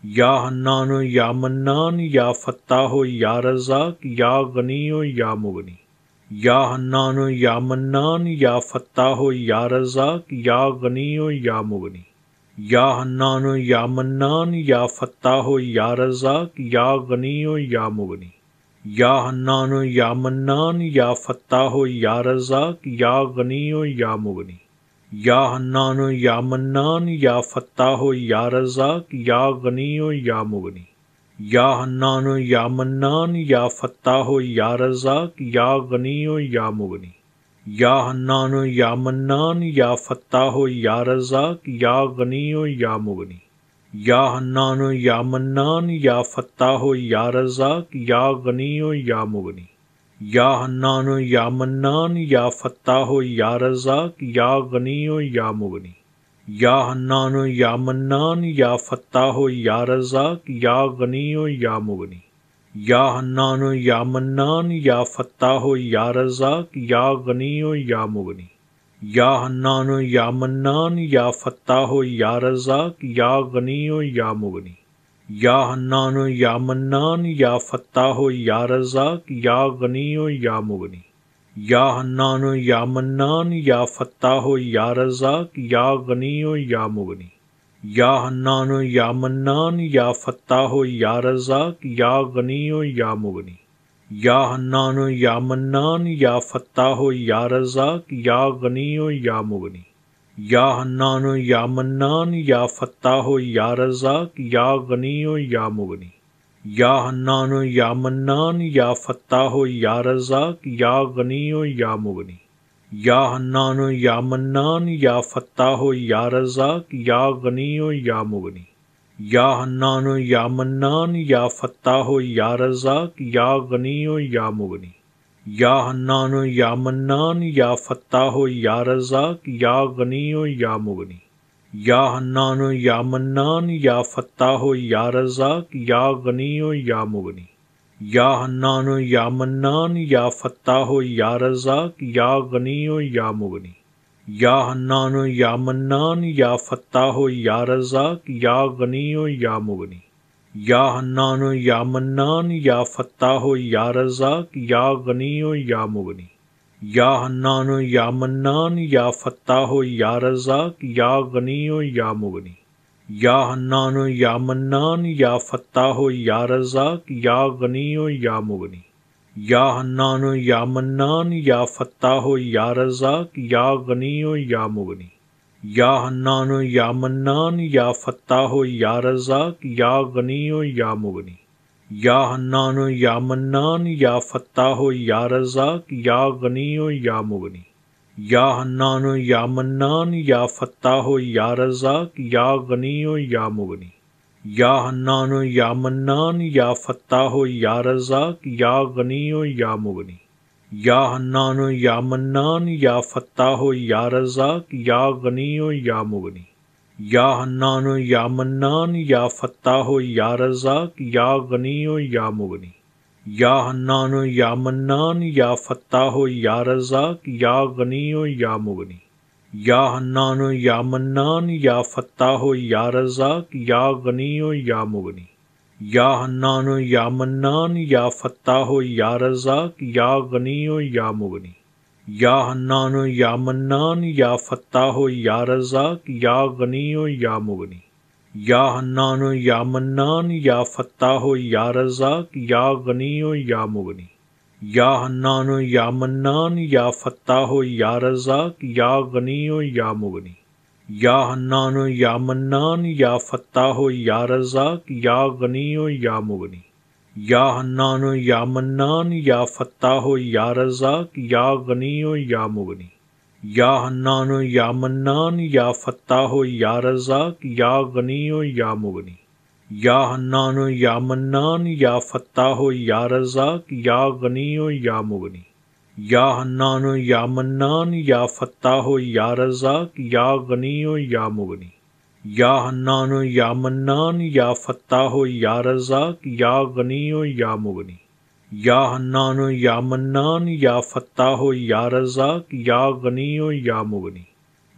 یا حنان یا منان یا فتاح یا رزاق یا غنی یا مغنی یا حنان یا منان یا فتاح یا رزاق یا غنی یا مغنی یا حنان یا منان یا فتاح یا رزاق یا غنی یا مغنی یا حنان یا منان یا فتاح یا رزاق یا غنی یا مغنی یا حنان یا منان یا فتاح یا رزاق یا غنی یا مغنی یا حنان یا منان یا فتاح یا رزاق یا غنی یا مغنی یا حنان یا منان یا فتاح یا رزاق یا غنی یا مغنی یا حنان یا منان یا فتاح یا رزاق یا غنی یا مغنی یا حنان یا منان یا فتاح یا رزاق یا غنی یا مغنی یا حنان یا منان یا فتاح یا رزاق یا غنی یا مغنی یا حنان یا منان یا فتاح یا رزاق یا غنی یا مغنی یا حنان یا منان یا فتاح یا رزاق یا غنی یا مغنی یا حنان یا منان یا فتاح یا رزاق یا غنی یا مغنی یا حنان یا منان یا فتاح یا رزاق یا غنی یا مغنی یا حنان یا منان یا فتاح یا رزاق یا غنی یا مغنی یا حنان یا منان یا فتاح یا رزاق یا غنی یا مغنی یا حنان یا منان یا فتاح یا رزاق یا غنی یا مغنی یا حنان یا منان یا فتاح یا رزاق یا غنی یا مغنی یا حنان یا منان یا فتاح یا رزاق یا غنی یا مغنی یا حنان یا منان یا فتاح یا رزاق یا غنی یا مغنی یا حنان یا منان یا فتاح یا رزاق یا غنی یا مغنی یا حنان یا منان یا فتاح یا رزاق یا غنی یا مغنی یا حنان یا منان یا فتاح یا رزاق یا غنی یا مغنی یا حنان یا منان یا فتاح یا رزاق یا غنی یا مغنی یا حنان یا منان یا فتاح یا رزاق یا غنی یا مغنی یا حنان یا منان یا فتاح یا رزاق یا غنی یا مغنی یا حنان یا منان یا فتاح یا رزاق یا غنی یا مغنی یا حنان یا منان یا فتاح یا رزاق یا غنی یا مغنی یا حنان یا منان یا فتاح یا رزاق یا غنی یا مغنی یا حنان یا منان یا فتاح یا رزاق یا غنی یا مغنی یا حنان یا منان یا فتاح یا رزاق یا غنی یا مغنی یا حنان یا منان یا فتاح یا رزاق یا غنی یا مغنی یا حنان یا منان یا فتاح یا رزاق یا غنی یا مغنی یا حنان یا منان یا فتاح یا رزاق یا غنی یا مغنی یا حنان یا منان یا فتاح یا رزاق یا غنی یا مغنی یا حنان یا منان یا فتاح یا رزاق یا غنی یا مغنی یا حنان یا منان یا فتاح یا رزاق یا غنی یا مغنی یا حنان یا منان یا فتاح یا رزاق یا غنی یا مغنی یا حنان یا منان یا فتاح یا رزاق یا غنی یا مغنی یا حنان یا منان یا فتاح یا رزاق یا غنی یا مغنی یا حنان یا منان یا فتاح یا رزاق یا غنی یا مغنی یا حنان یا منان یا فتاح یا رزاق یا غنی یا مغنی یا حنان یا منان یا فتاح یا رزاق یا غنی یا مغنی یا حنان یا منان یا فتاح یا رزاق یا غنی یا مغنی یا حنان یا منان یا فتاح یا رزاق یا غنی یا مغنی یا حنان یا منان یا فتاح یا رزاق یا غنی یا مغنی یا حنان یا منان یا فتاح یا رزاق یا غنی یا مغنی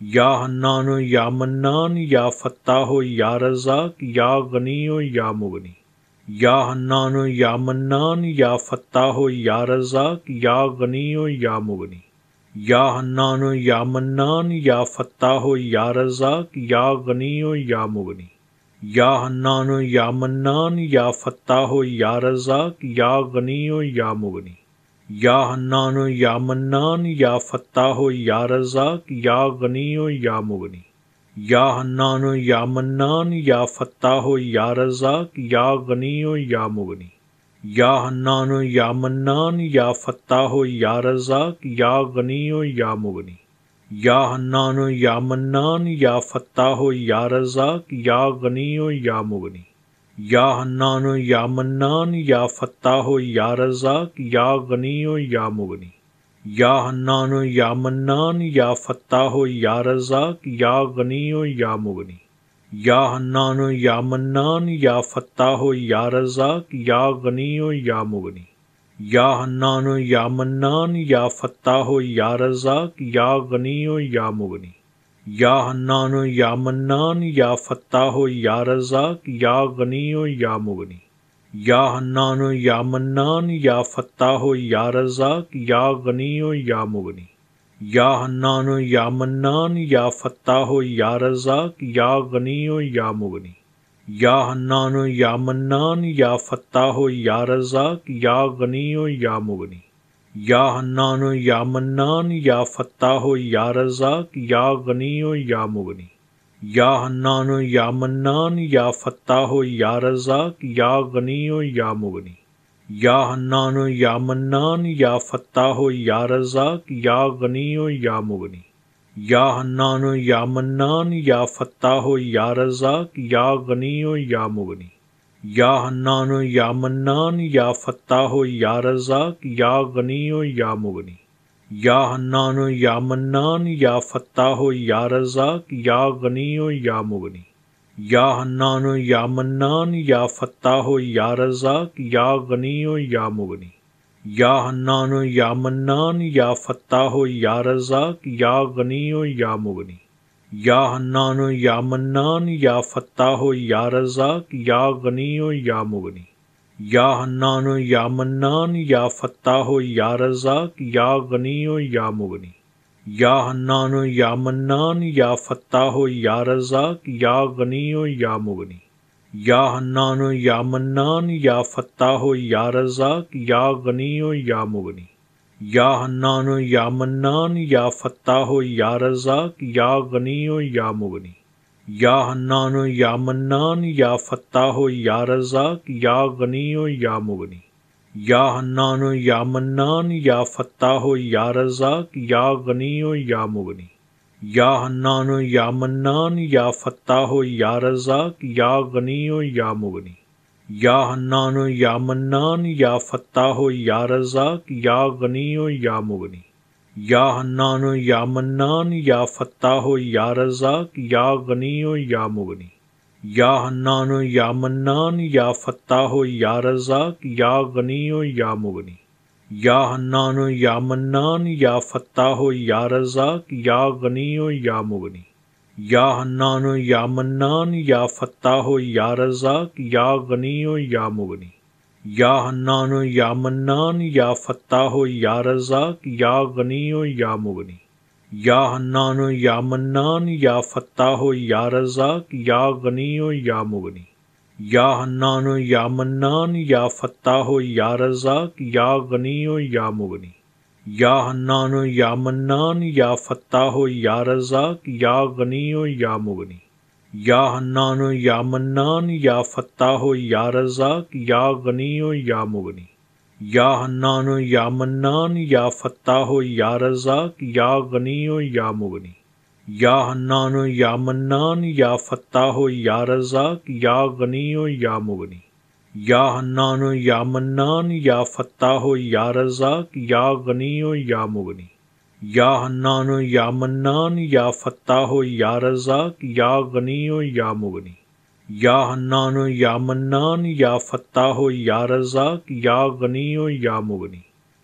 یا حنان یا منان یا فتاح یا رزاق یا غنی یا مغنی یا حنان یا منان یا فتاح یا رزاق یا غنی یا مغنی یا حنان یا منان یا فتاح یا رزاق یا غنی یا مغنی یا حنان یا منان یا فتاح یا رزاق یا غنی یا مغنی یا حنان یا منان یا فتاح یا رزاق یا غنی یا مغنی یا حنان یا منان یا فتاح یا رزاق یا غنی یا مغنی یا حنان یا منان یا فتاح یا رزاق یا غنی یا مغنی یا حنان یا منان یا فتاح یا رزاق یا غنی یا مغنی یا حنان یا منان یا فتاح یا رزاق یا غنی یا مغنی یا حنان یا منان یا فتاح یا رزاق یا غنی یا مغنی یا حنان یا منان یا فتاح یا رزاق یا غنی یا مغنی یا حنان یا منان یا فتاح یا رزاق یا غنی یا مغنی یا حنان یا منان یا فتاح یا رزاق یا غنی یا مغنی یا حنان یا منان یا فتاح یا رزاق یا غنی یا مغنی یا حنان یا منان یا فتاح یا رزاق یا غنی یا مغنی یا حنان یا منان یا فتاح یا رزاق یا غنی یا مغنی یا حنان یا منان یا فتاح یا رزاق یا غنی یا مغنی یا حنان یا منان یا فتاح یا رزاق یا غنی یا مغنی یا حنان یا منان یا فتاح یا رزاق یا غنی یا مغنی یا حنان یا منان یا فتاح یا رزاق یا غنی یا مغنی یا حنان یا منان یا فتاح یا رزاق یا غنی یا مغنی یا حنان یا منان یا فتاح یا رزاق یا غنی یا مغنی یا حنان یا منان یا فتاح یا رزاق یا غنی یا مغنی یا حنان یا منان یا فتاح یا رزاق یا غنی یا مغنی یا حنان یا منان یا فتاح یا رزاق یا غنی یا مغنی یا حنان یا منان یا فتاح یا رزاق یا غنی یا مغنی یا حنان یا منان یا فتاح یا رزاق یا غنی یا مغنی یا حنان یا منان یا فتاح یا رزاق یا غنی یا مغنی یا حنان یا منان یا فتاح یا رزاق یا غنی یا مغنی یا حنان یا منان یا فتاح یا رزاق یا غنی یا مغنی یا حنان یا منان یا فتاح یا رزاق یا غنی یا مغنی یا حنان یا منان یا فتاح یا رزاق یا غنی یا مغنی یا حنان یا منان یا فتاح یا رزاق یا غنی یا مغنی یا حنان یا منان یا فتاح یا رزاق یا غنی یا مغنی یا حنان یا منان یا فتاح یا رزاق یا غنی یا مغنی یا حنان یا منان یا فتاح یا رزاق یا غنی یا مغنی یا حنان یا منان یا فتاح یا رزاق یا غنی یا مغنی یا حنان یا منان یا فتاح یا رزاق یا غنی یا مغنی یا حنان یا منان یا فتاح یا رزاق یا غنی یا مغنی یا حنان یا منان یا فتاح یا رزاق یا غنی یا مغنی یا حنان یا منان یا فتاح یا رزاق یا غنی یا مغنی یا حنان یا منان یا فتاح یا رزاق یا غنی یا مغنی یا حنان یا منان یا فتاح یا رزاق یا غنی یا مغنی یا حنان یا منان یا فتاح یا رزاق یا غنی یا مغنی یا حنان یا منان یا فتاح یا رزاق یا غنی یا مغنی یا حنان یا منان یا فتاح یا رزاق یا غنی یا مغنی یا حنان یا منان یا فتاح یا رزاق یا غنی یا مغنی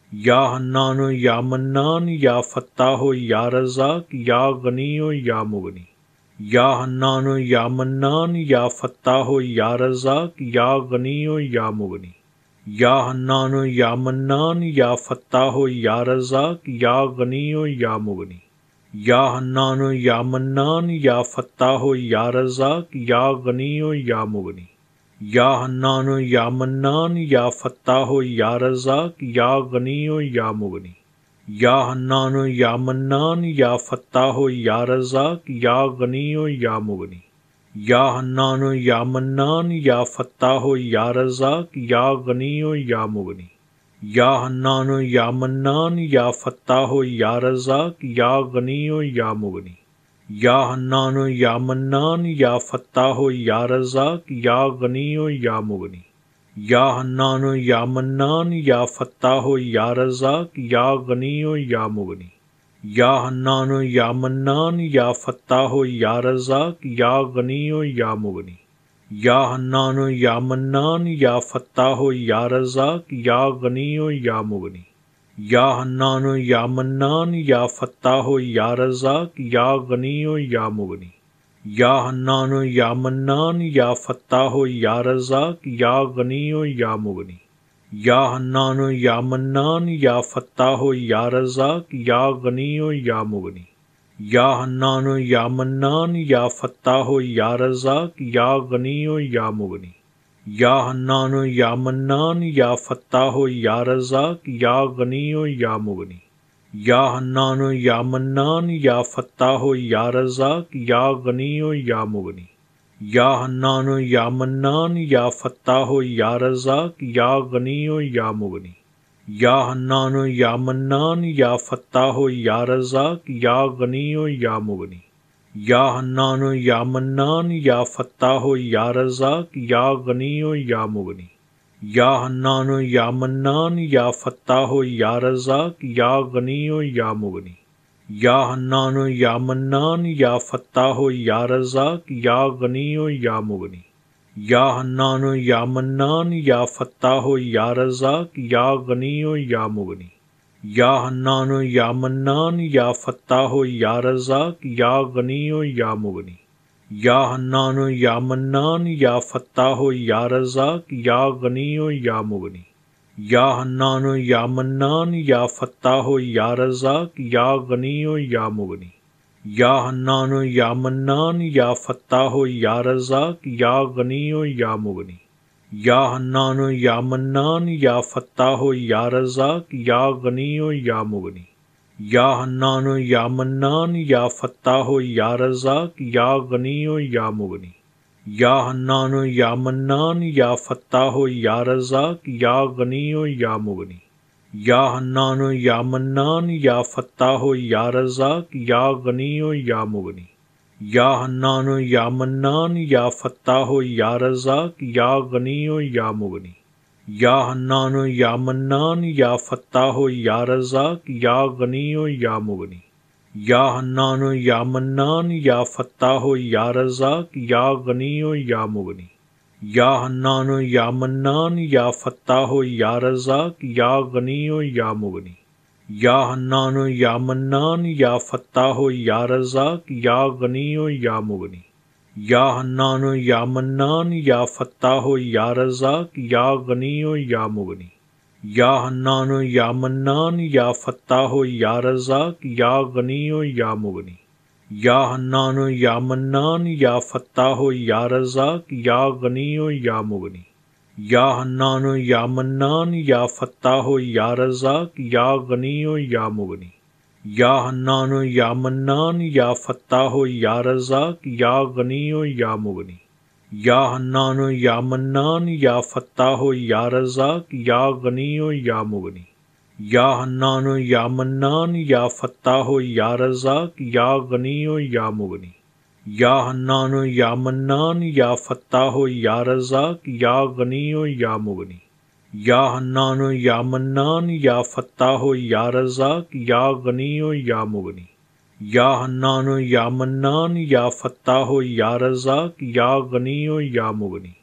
یا حنان یا منان یا فتاح یا رزاق یا غنی یا مغنی یا حنان یا منان یا فتاح یا رزاق یا غنی یا مغنی یا حنان یا منان یا فتاح یا رزاق یا غنی یا مغنی یا حنان یا منان یا فتاح یا رزاق یا غنی یا مغنی یا حنان یا منان یا فتاح یا رزاق یا غنی یا مغنی یا حنان یا منان یا فتاح یا رزاق یا غنی یا مغنی یا حنان یا منان یا فتاح یا رزاق یا غنی یا مغنی یا حنان یا منان یا فتاح یا رزاق یا غنی یا مغنی یا حنان یا منان یا فتاح یا رزاق یا غنی یا مغنی یا حنان یا منان یا فتاح یا رزاق یا غنی یا مغنی یا حنان یا منان یا فتاح یا رزاق یا غنی یا مغنی یا حنان یا منان یا فتاح یا رزاق یا غنی یا مغنی یا حنان یا منان یا فتاح یا رزاق یا غنی یا مغنی یا حنان یا منان یا فتاح یا رزاق یا غنی یا مغنی یا حنان یا منان یا فتاح یا رزاق یا غنی یا مغنی یا حنان یا منان یا فتاح یا رزاق یا غنی یا مغنی یا حنان یا منان یا فتاح یا رزاق یا غنی یا مغنی یا حنان یا منان یا فتاح یا رزاق یا غنی یا مغنی یا حنان یا منان یا فتاح یا رزاق یا غنی یا مغنی یا حنان یا منان یا فتاح یا رزاق یا غنی یا مغنی یا حنان یا منان یا فتاح یا رزاق یا غنی یا مغنی یا حنان یا منان یا فتاح یا رزاق یا غنی یا مغنی یا حنان یا منان یا فتاح یا رزاق یا غنی یا مغنی یا حنان یا منان یا فتاح یا رزاق یا غنی یا مغنی یا حنان یا منان یا فتاح یا رزاق یا غنی یا مغنی یا حنان یا منان یا فتاح یا رزاق یا غنی یا مغنی یا حنان یا منان یا فتاح یا رزاق یا غنی یا مغنی یا حنان یا منان یا فتاح یا رزاق یا غنی یا مغنی یا حنان یا منان یا فتاح یا رزاق یا غنی یا مغنی یا حنان یا منان یا فتاح یا رزاق یا غنی یا مغنی یا حنان یا منان یا فتاح یا رزاق یا غنی یا مغنی یا حنان یا منان یا فتاح یا رزاق یا غنی یا مغنی یا حنان یا منان یا فتاح یا رزاق یا غنی یا مغنی یا حنان یا منان یا فتاح یا رزاق یا غنی یا مغنی یا حنان یا منان یا فتاح یا رزاق یا غنی یا مغنی یا حنان یا منان یا فتاح یا رزاق یا غنی یا مغنی یا حنان یا منان یا فتاح یا رزاق یا غنی یا مغنی یا حنان یا منان یا فتاح یا رزاق یا غنی یا مغنی یا حنان یا منان یا فتاح یا رزاق یا غنی یا مغنی یا حنان یا منان یا فتاح یا رزاق یا غنی یا مغنی یا حنان یا منان یا فتاح یا رزاق یا غنی یا مغنی یا حنان یا منان یا فتاح یا رزاق یا غنی یا مغنی یا حنان یا منان یا فتاح یا رزاق یا غنی یا مغنی یا حنان یا منان یا فتاح یا رزاق یا غنی یا مغنی یا حنان یا منان یا فتاح یا رزاق یا غنی یا مغنی یا حنان یا منان یا فتاح یا رزاق یا غنی یا مغنی یا حنان یا منان یا فتاح یا رزاق یا غنی یا مغنی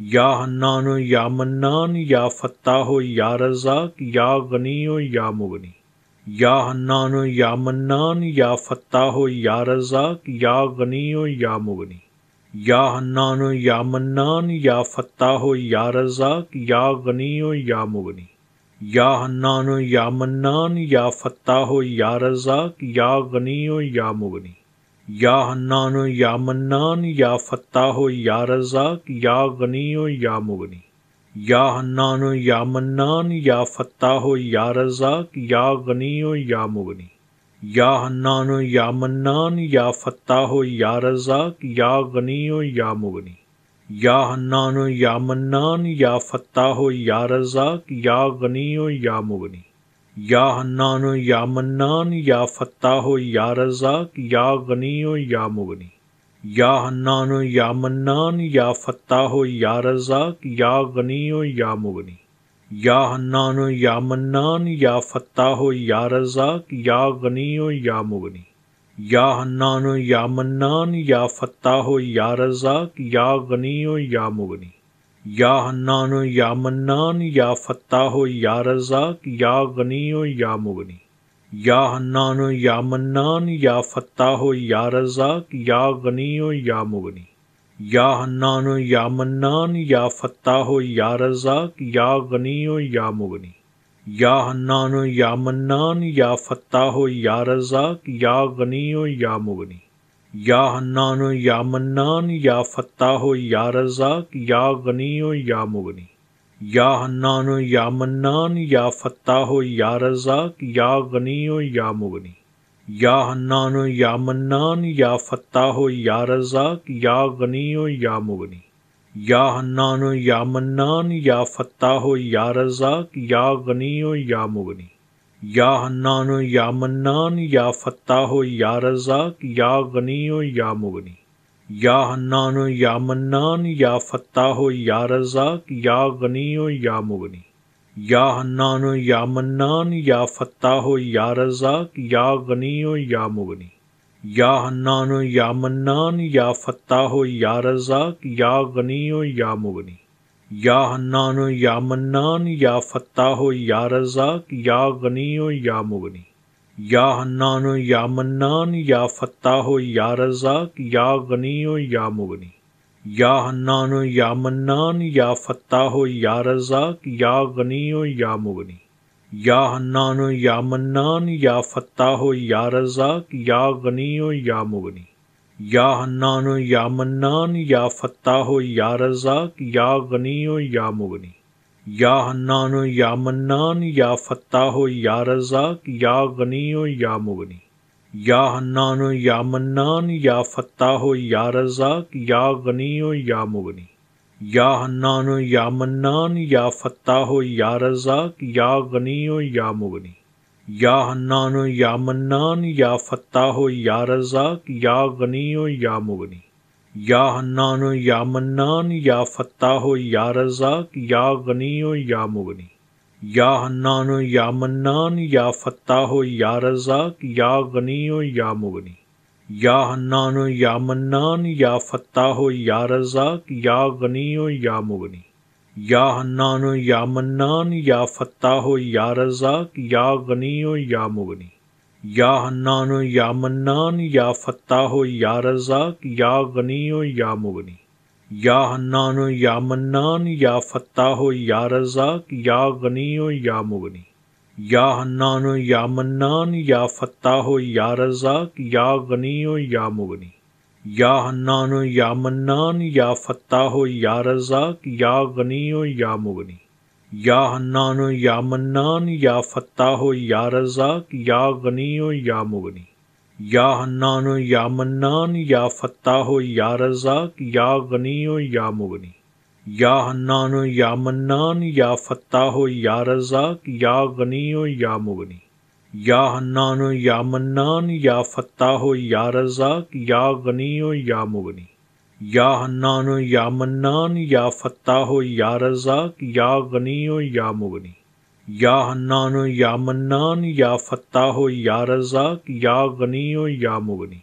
یا حنان یا منان یا فتاح یا رزاق یا غنی یا مغنی یا حنان یا منان یا فتاح یا رزاق یا غنی یا مغنی یا حنان یا منان یا فتاح یا رزاق یا غنی یا مغنی یا حنان یا منان یا فتاح یا رزاق یا غنی یا مغنی یا حنان یا منان یا فتاح یا رزاق یا غنی یا مغنی یا حنان یا منان یا فتاح یا رزاق یا غنی یا مغنی یا حنان یا منان یا فتاح یا رزاق یا غنی یا مغنی یا حنان یا منان یا فتاح یا رزاق یا غنی یا مغنی یا حنان یا منان یا فتاح یا رزاق یا غنی یا مغنی یا حنان یا منان یا فتاح یا رزاق یا غنی یا مغنی یا حنان یا منان یا فتاح یا رزاق یا غنی یا مغنی یا حنان یا منان یا فتاح یا رزاق یا غنی یا مغنی یا حنان یا منان یا فتاح یا رزاق یا غنی یا مغنی یا حنان یا منان یا فتاح یا رزاق یا غنی یا مغنی یا حنان یا منان یا فتاح یا رزاق یا غنی یا مغنی یا حنان یا منان یا فتاح یا رزاق یا غنی یا مغنی یا حنان یا منان یا فتاح یا رزاق یا غنی یا مغنی یا حنان یا منان یا فتاح یا رزاق یا غنی یا مغنی یا حنان یا منان یا فتاح یا رزاق یا غنی یا مغنی یا حنان یا منان یا فتاح یا رزاق یا غنی یا مغنی یا حنان یا منان یا فتاح یا رزاق یا غنی یا مغنی یا حنان یا منان یا فتاح یا رزاق یا غنی یا مغنی یا حنان یا منان یا فتاح یا رزاق یا غنی یا مغنی یا حنان یا منان یا فتاح یا رزاق یا غنی یا مغنی یا حنان یا منان یا فتاح یا رزاق یا غنی یا مغنی یا حنان یا منان یا فتاح یا رزاق یا غنی یا مغنی یا حنان یا منان یا فتاح یا رزاق یا غنی یا مغنی یا حنان یا منان یا فتاح یا رزاق یا غنی یا مغنی یا حنان یا منان یا فتاح یا رزاق یا غنی یا مغنی یا حنان یا منان یا فتاح یا رزاق یا غنی یا مغنی یا حنان یا منان یا فتاح یا رزاق یا غنی یا مغنی یا حنان یا منان یا فتاح یا رزاق یا غنی یا مغنی یا حنان یا منان یا فتاح یا رزاق یا غنی یا مغنی یا حنان یا منان یا فتاح یا رزاق یا غنی یا مغنی یا حنان یا منان یا فتاح یا رزاق یا غنی یا مغنی یا حنان یا منان یا فتاح یا رزاق یا غنی یا مغنی یا حنان یا منان یا فتاح یا رزاق یا غنی یا مغنی یا حنان یا منان یا فتاح یا رزاق یا غنی یا مغنی یا حنان یا منان یا فتاح یا رزاق یا غنی یا مغنی یا حنان یا منان یا فتاح یا رزاق یا غنی یا مغنی یا حنان یا منان یا فتاح یا رزاق یا غنی یا مغنی یا حنان یا منان یا فتاح یا رزاق یا غنی یا مغنی یا حنان یا منان یا فتاح یا رزاق یا غنی یا مغنی یا حنان یا منان یا فتاح یا رزاق یا غنی یا مغنی یا حنان یا منان یا فتاح یا رزاق یا غنی یا مغنی یا حنان یا منان یا فتاح یا رزاق یا غنی یا مغنی یا حنان یا منان یا فتاح یا رزاق یا غنی یا مغنی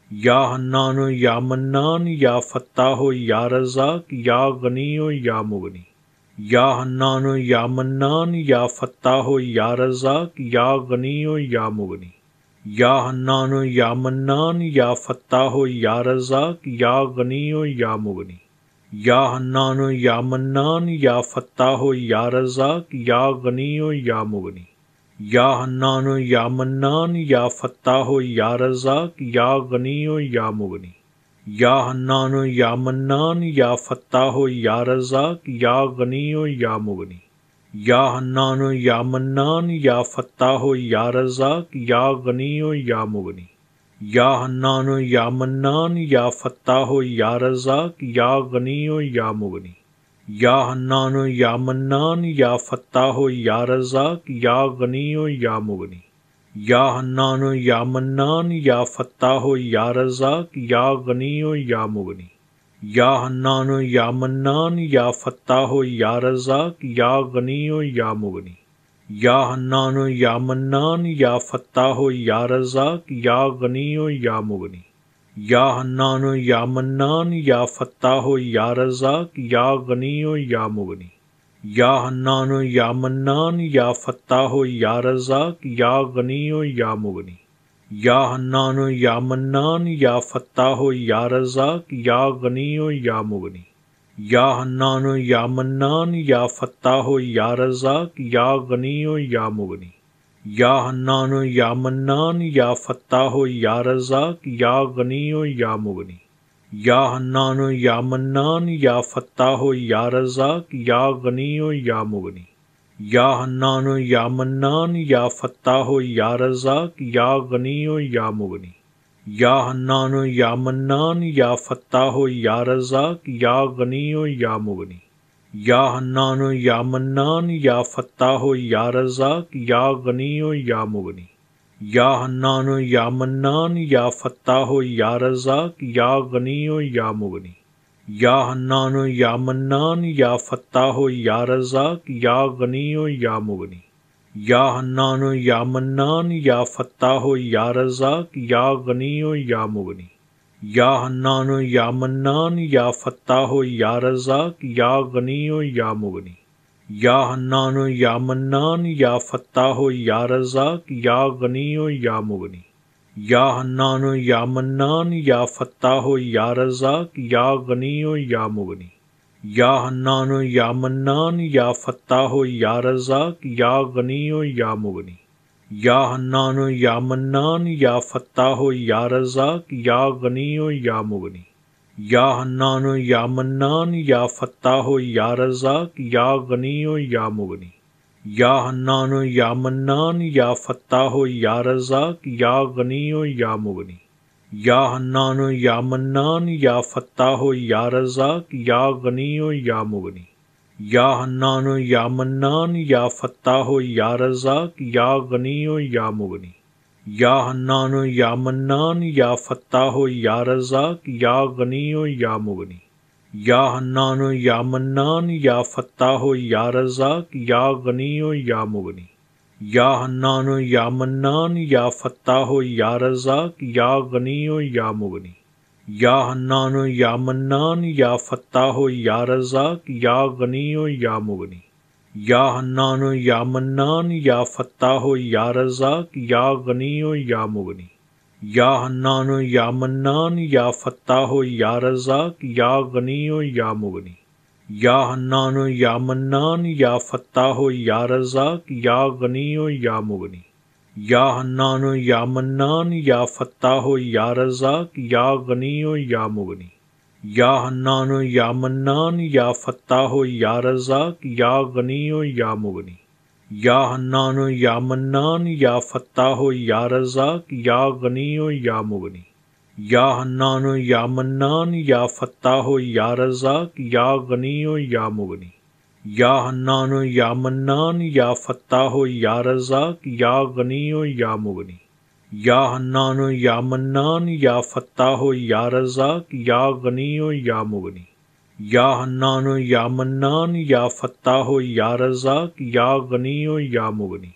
یا حنان یا منان یا فتاح یا رزاق یا غنی یا مغنی یا حنان یا منان یا فتاح یا رزاق یا غنی یا مغنی یا حنان یا منان یا فتاح یا رزاق یا غنی یا مغنی یا حنان یا منان یا فتاح یا رزاق یا غنی یا مغنی یا حنان یا منان یا فتاح یا رزاق یا غنی یا مغنی یا حنان یا منان یا فتاح یا رزاق یا غنی یا مغنی یا حنان یا منان یا فتاح یا رزاق یا غنی یا مغنی یا حنان یا منان یا فتاح یا رزاق یا غنی یا مغنی یا حنان یا منان یا فتاح یا رزاق یا غنی یا مغنی یا حنان یا منان یا فتاح یا رزاق یا غنی یا مغنی یا حنان یا منان یا فتاح یا رزاق یا غنی یا مغنی یا حنان یا منان یا فتاح یا رزاق یا غنی یا مغنی یا حنان یا منان یا فتاح یا رزاق یا غنی یا مغنی یا حنان یا منان یا فتاح یا رزاق یا غنی یا مغنی یا حنان یا منان یا فتاح یا رزاق یا غنی یا مغنی یا حنان یا منان یا فتاح یا رزاق یا غنی یا مغنی یا حنان یا منان یا فتاح یا رزاق یا غنی یا مغنی یا حنان یا منان یا فتاح یا رزاق یا غنی یا مغنی یا حنان یا منان یا فتاح یا رزاق یا غنی یا مغنی یا حنان یا منان یا فتاح یا رزاق یا غنی یا مغنی یا حنان یا منان یا فتاح یا رزاق یا غنی یا مغنی یا حنان یا منان یا فتاح یا رزاق یا غنی یا مغنی یا حنان یا منان یا فتاح یا رزاق یا غنی یا مغنی یا حنان یا منان یا فتاح یا رزاق یا غنی یا مغنی یا حنان یا منان یا فتاح یا رزاق یا غنی یا مغنی یا حنان یا منان یا فتاح یا رزاق یا غنی یا مغنی یا حنان یا منان یا فتاح یا رزاق یا غنی یا مغنی یا حنان یا منان یا فتاح یا رزاق یا غنی یا مغنی یا حنان یا منان یا فتاح یا رزاق یا غنی یا مغنی یا حنان یا منان یا فتاح یا رزاق یا غنی یا مغنی یا حنان یا منان یا فتاح یا رزاق یا غنی یا مغنی یا حنان یا منان یا فتاح یا رزاق یا غنی یا مغنی یا حنان یا منان یا فتاح یا رزاق یا غنی یا مغنی یا حنان یا منان یا فتاح یا رزاق یا غنی یا مغنی یا حنان یا منان یا فتاح یا رزاق یا غنی یا مغنی یا حنان یا منان یا فتاح یا رزاق یا غنی یا مغنی یا حنان یا منان یا فتاح یا رزاق یا غنی یا مغنی یا حنان یا منان یا فتاح یا رزاق یا غنی یا مغنی یا حنان یا منان یا فتاح یا رزاق یا غنی یا مغنی یا حنان یا منان یا فتاح یا رزاق یا غنی یا مغنی یا حنان یا منان یا فتاح یا رزاق یا غنی یا مغنی یا حنان یا منان یا فتاح یا رزاق یا غنی یا مغنی یا حنان یا منان یا فتاح یا رزاق یا غنی یا مغنی یا حنان یا منان یا فتاح یا رزاق یا غنی یا مغنی یا حنان یا منان یا فتاح یا رزاق یا غنی یا مغنی یا حنان یا منان یا فتاح یا رزاق یا غنی یا مغنی یا حنان یا منان یا فتاح یا رزاق یا غنی یا مغنی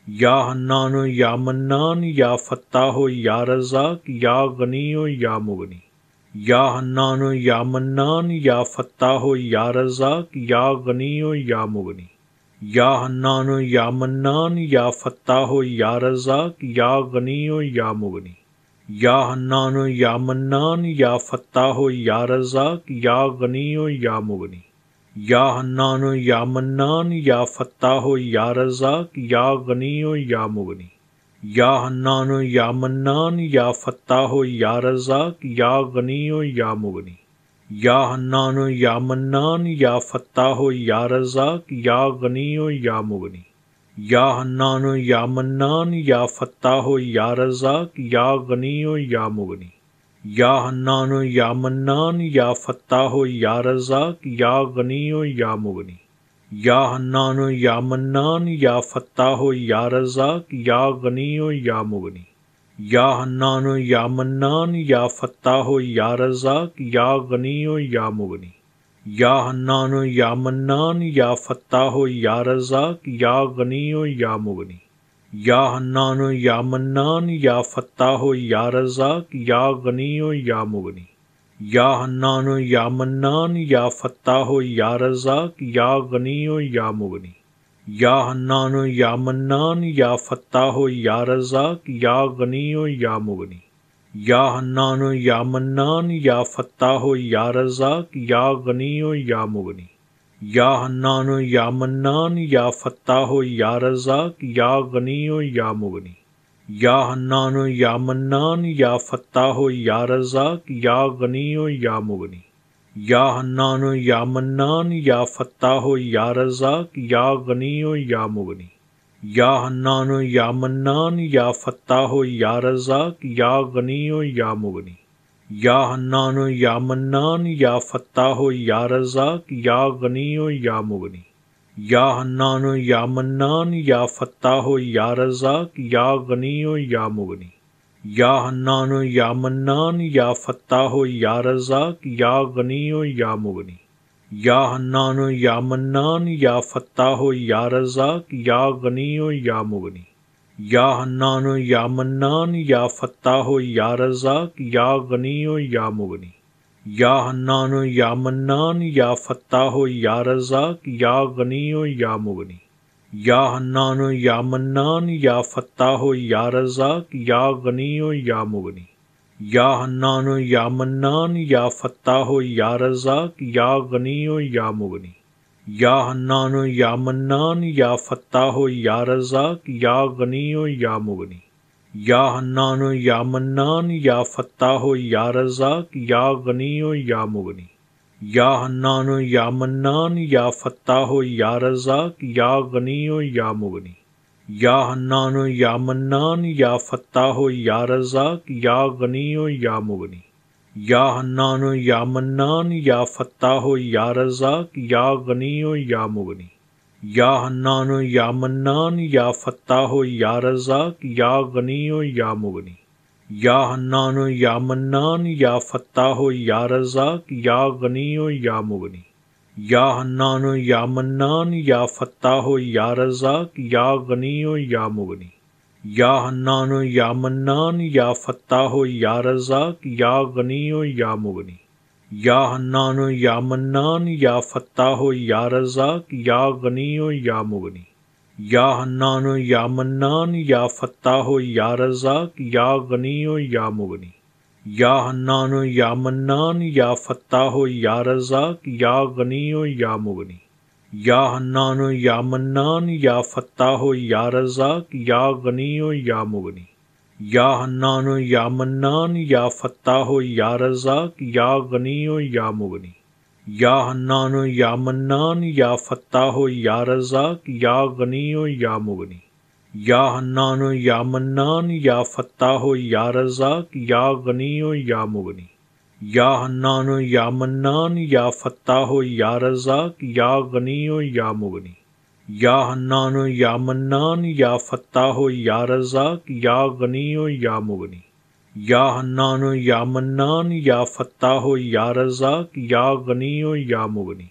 یا حنان یا منان یا فتاح یا رزاق یا غنی یا مغنی یا حنان یا منان یا فتاح یا رزاق یا غنی یا مغنی یا حنان یا منان یا فتاح یا رزاق یا غنی یا مغنی یا حنان یا منان یا فتاح یا رزاق یا غنی یا مغنی یا حنان یا منان یا فتاح یا رزاق یا غنی یا مغنی یا حنان یا منان یا فتاح یا رزاق یا غنی یا مغنی یا حنان یا منان یا فتاح یا رزاق یا غنی یا مغنی یا حنان یا منان یا فتاح یا رزاق یا غنی یا مغنی یا حنان یا منان یا فتاح یا رزاق یا غنی یا مغنی یا حنان یا منان یا فتاح یا رزاق یا غنی یا مغنی یا حنان یا منان یا فتاح یا رزاق یا غنی یا مغنی یا حنان یا منان یا فتاح یا رزاق یا غنی یا مغنی یا حنان یا منان یا فتاح یا رزاق یا غنی یا مغنی یا حنان یا منان یا فتاح یا رزاق یا غنی یا مغنی یا حنان یا منان یا فتاح یا رزاق یا غنی یا مغنی یا حنان یا منان یا فتاح یا رزاق یا غنی یا مغنی یا حنان یا منان یا فتاح یا رزاق یا غنی یا مغنی یا حنان یا منان یا فتاح یا رزاق یا غنی یا مغنی یا حنان یا منان یا فتاح یا رزاق یا غنی یا مغنی یا حنان یا منان یا فتاح یا رزاق یا غنی یا مغنی یا حنان یا منان یا فتاح یا رزاق یا غنی یا مغنی یا حنان یا منان یا فتاح یا رزاق یا غنی یا مغنی یا حنان یا منان یا فتاح یا رزاق یا غنی یا مغنی یا حنان یا منان یا فتاح یا رزاق یا غنی یا مغنی یا حنان یا منان یا فتاح یا رزاق یا غنی یا مغنی یا حنان یا منان یا فتاح یا رزاق یا غنی یا مغنی یا حنان یا منان یا فتاح یا رزاق یا غنی یا مغنی یا حنان یا منان یا فتاح یا رزاق یا غنی یا مغنی یا حنان یا منان یا فتاح یا رزاق یا غنی یا مغنی یا حنان یا منان یا فتاح یا رزاق یا غنی یا مغنی یا حنان یا منان یا فتاح یا رزاق یا غنی یا مغنی یا حنان یا منان یا فتاح یا رزاق یا غنی یا مغنی یا حنان یا منان یا فتاح یا رزاق یا غنی یا مغنی یا حنان یا منان یا فتاح یا رزاق یا غنی یا مغنی یا حنان یا منان یا فتاح یا رزاق یا غنی یا مغنی یا حنان یا منان یا فتاح یا رزاق یا غنی یا مغنی یا حنان یا منان یا فتاح یا رزاق یا غنی یا مغنی یا حنان یا منان یا فتاح یا رزاق یا غنی یا مغنی یا حنان یا منان یا فتاح یا رزاق یا غنی یا مغنی یا حنان یا منان یا فتاح یا رزاق یا غنی یا مغنی یا حنان یا منان یا فتاح یا رزاق یا غنی یا مغنی یا حنان یا منان یا فتاح یا رزاق یا غنی یا مغنی یا حنان یا منان یا فتاح یا رزاق یا غنی یا مغنی یا حنان یا منان یا فتاح یا رزاق یا غنی یا مغنی یا حنان یا منان یا فتاح یا رزاق یا غنی یا مغنی یا حنان یا منان یا فتاح یا رزاق یا غنی یا مغنی یا حنان یا منان یا فتاح یا رزاق یا غنی یا مغنی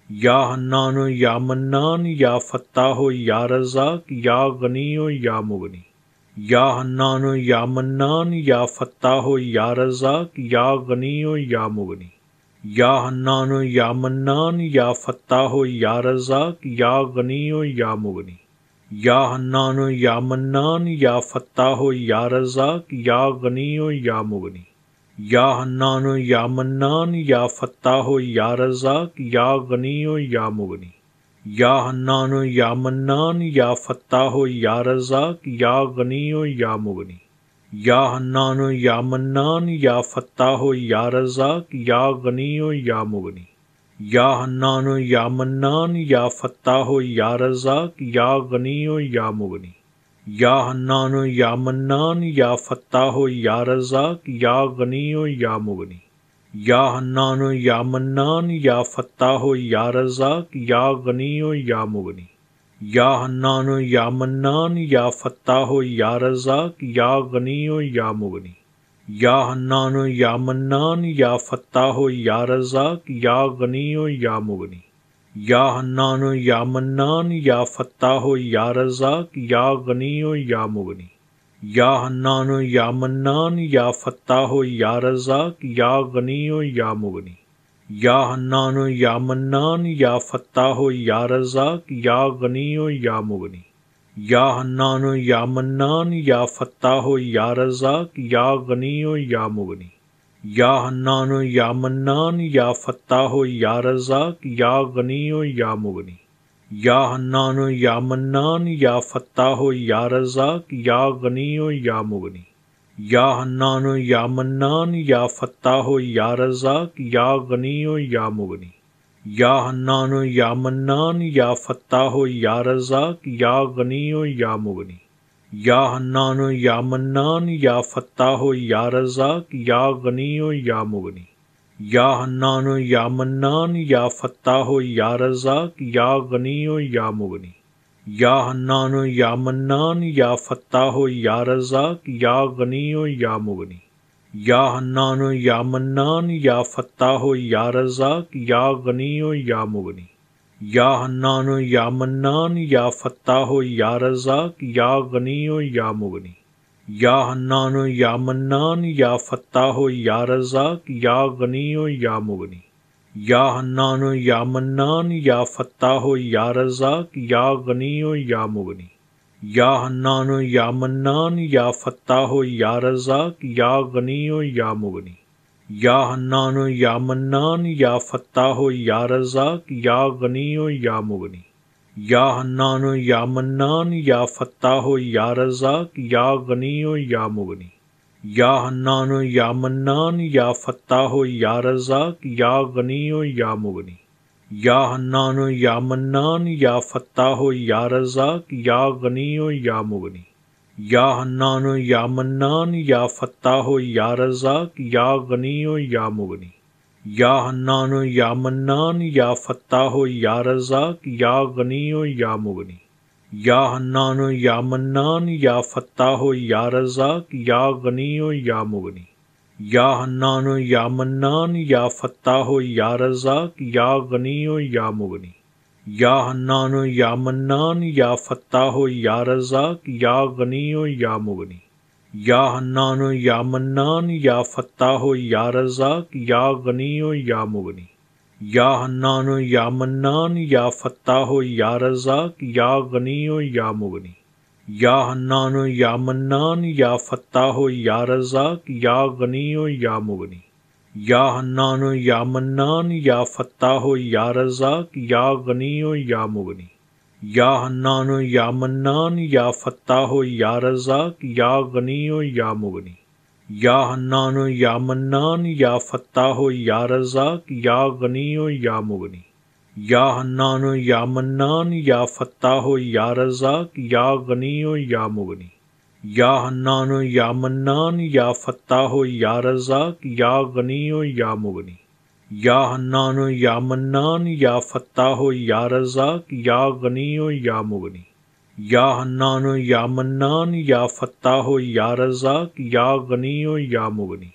یا حنان یا منان یا فتاح یا رزاق یا غنی یا مغنی یا حنان یا منان یا فتاح یا رزاق یا غنی یا مغنی یا حنان یا منان یا فتاح یا رزاق یا غنی یا مغنی یا حنان یا منان یا فتاح یا رزاق یا غنی یا مغنی یا حنان یا منان یا فتاح یا رزاق یا غنی یا مغنی یا حنان یا منان یا فتاح یا رزاق یا غنی یا مغنی یا حنان یا منان یا فتاح یا رزاق یا غنی یا مغنی یا حنان یا منان یا فتاح یا رزاق یا غنی یا مغنی یا حنان یا منان یا فتاح یا رزاق یا غنی یا مغنی یا حنان یا منان یا فتاح یا رزاق یا غنی یا مغنی یا حنان یا منان یا فتاح یا رزاق یا غنی یا مغنی یا حنان یا منان یا فتاح یا رزاق یا غنی یا مغنی یا حنان یا منان یا فتاح یا رزاق یا غنی یا مغنی یا حنان یا منان یا فتاح یا رزاق یا غنی یا مغنی یا حنان یا منان یا فتاح یا رزاق یا غنی یا مغنی یا حنان یا منان یا فتاح یا رزاق یا غنی یا مغنی یا حنان یا منان یا فتاح یا رزاق یا غنی یا مغنی یا حنان یا منان یا فتاح یا رزاق یا غنی یا مغنی یا حنان یا منان یا فتاح یا رزاق یا غنی یا مغنی یا حنان یا منان یا فتاح یا رزاق یا غنی یا مغنی یا حنان یا منان یا فتاح یا رزاق یا غنی یا مغنی یا حنان یا منان یا فتاح یا رزاق یا غنی یا مغنی یا حنان یا منان یا فتاح یا رزاق یا غنی یا مغنی یا حنان یا منان یا فتاح یا رزاق یا غنی یا مغنی یا حنان یا منان یا فتاح یا رزاق یا غنی یا مغنی یا حنان یا منان یا فتاح یا رزاق یا غنی یا مغنی یا حنان یا منان یا فتاح یا رزاق یا غنی یا مغنی یا حنان یا منان یا فتاح یا رزاق یا غنی یا مغنی یا حنان یا منان یا فتاح یا رزاق یا غنی یا مغنی یا حنان یا منان یا فتاح یا رزاق یا غنی یا مغنی یا حنان یا منان یا فتاح یا رزاق یا غنی یا مغنی یا حنان یا منان یا فتاح یا رزاق یا غنی یا مغنی یا حنان یا منان یا فتاح یا رزاق یا غنی یا مغنی یا حنان یا منان یا فتاح یا رزاق یا غنی یا مغنی یا حنان یا منان یا فتاح یا رزاق یا غنی یا مغنی یا حنان یا منان یا فتاح یا رزاق یا غنی یا مغنی یا حنان یا منان یا فتاح یا رزاق یا غنی یا مغنی یا حنان یا منان یا فتاح یا رزاق یا غنی یا مغنی یا حنان یا منان یا فتاح یا رزاق یا غنی یا مغنی یا حنان یا منان یا فتاح یا رزاق یا غنی یا مغنی یا حنان یا منان یا فتاح یا رزاق یا غنی یا مغنی یا حنان یا منان یا فتاح یا رزاق یا غنی یا مغنی یا حنان یا منان یا فتاح یا رزاق یا غنی یا مغنی یا حنان یا منان یا فتاح یا رزاق یا غنی یا مغنی یا حنان یا منان یا فتاح یا رزاق یا غنی یا مغنی یا حنان یا منان یا فتاح یا رزاق یا غنی یا مغنی یا حنان یا منان یا فتاح یا رزاق یا غنی یا مغنی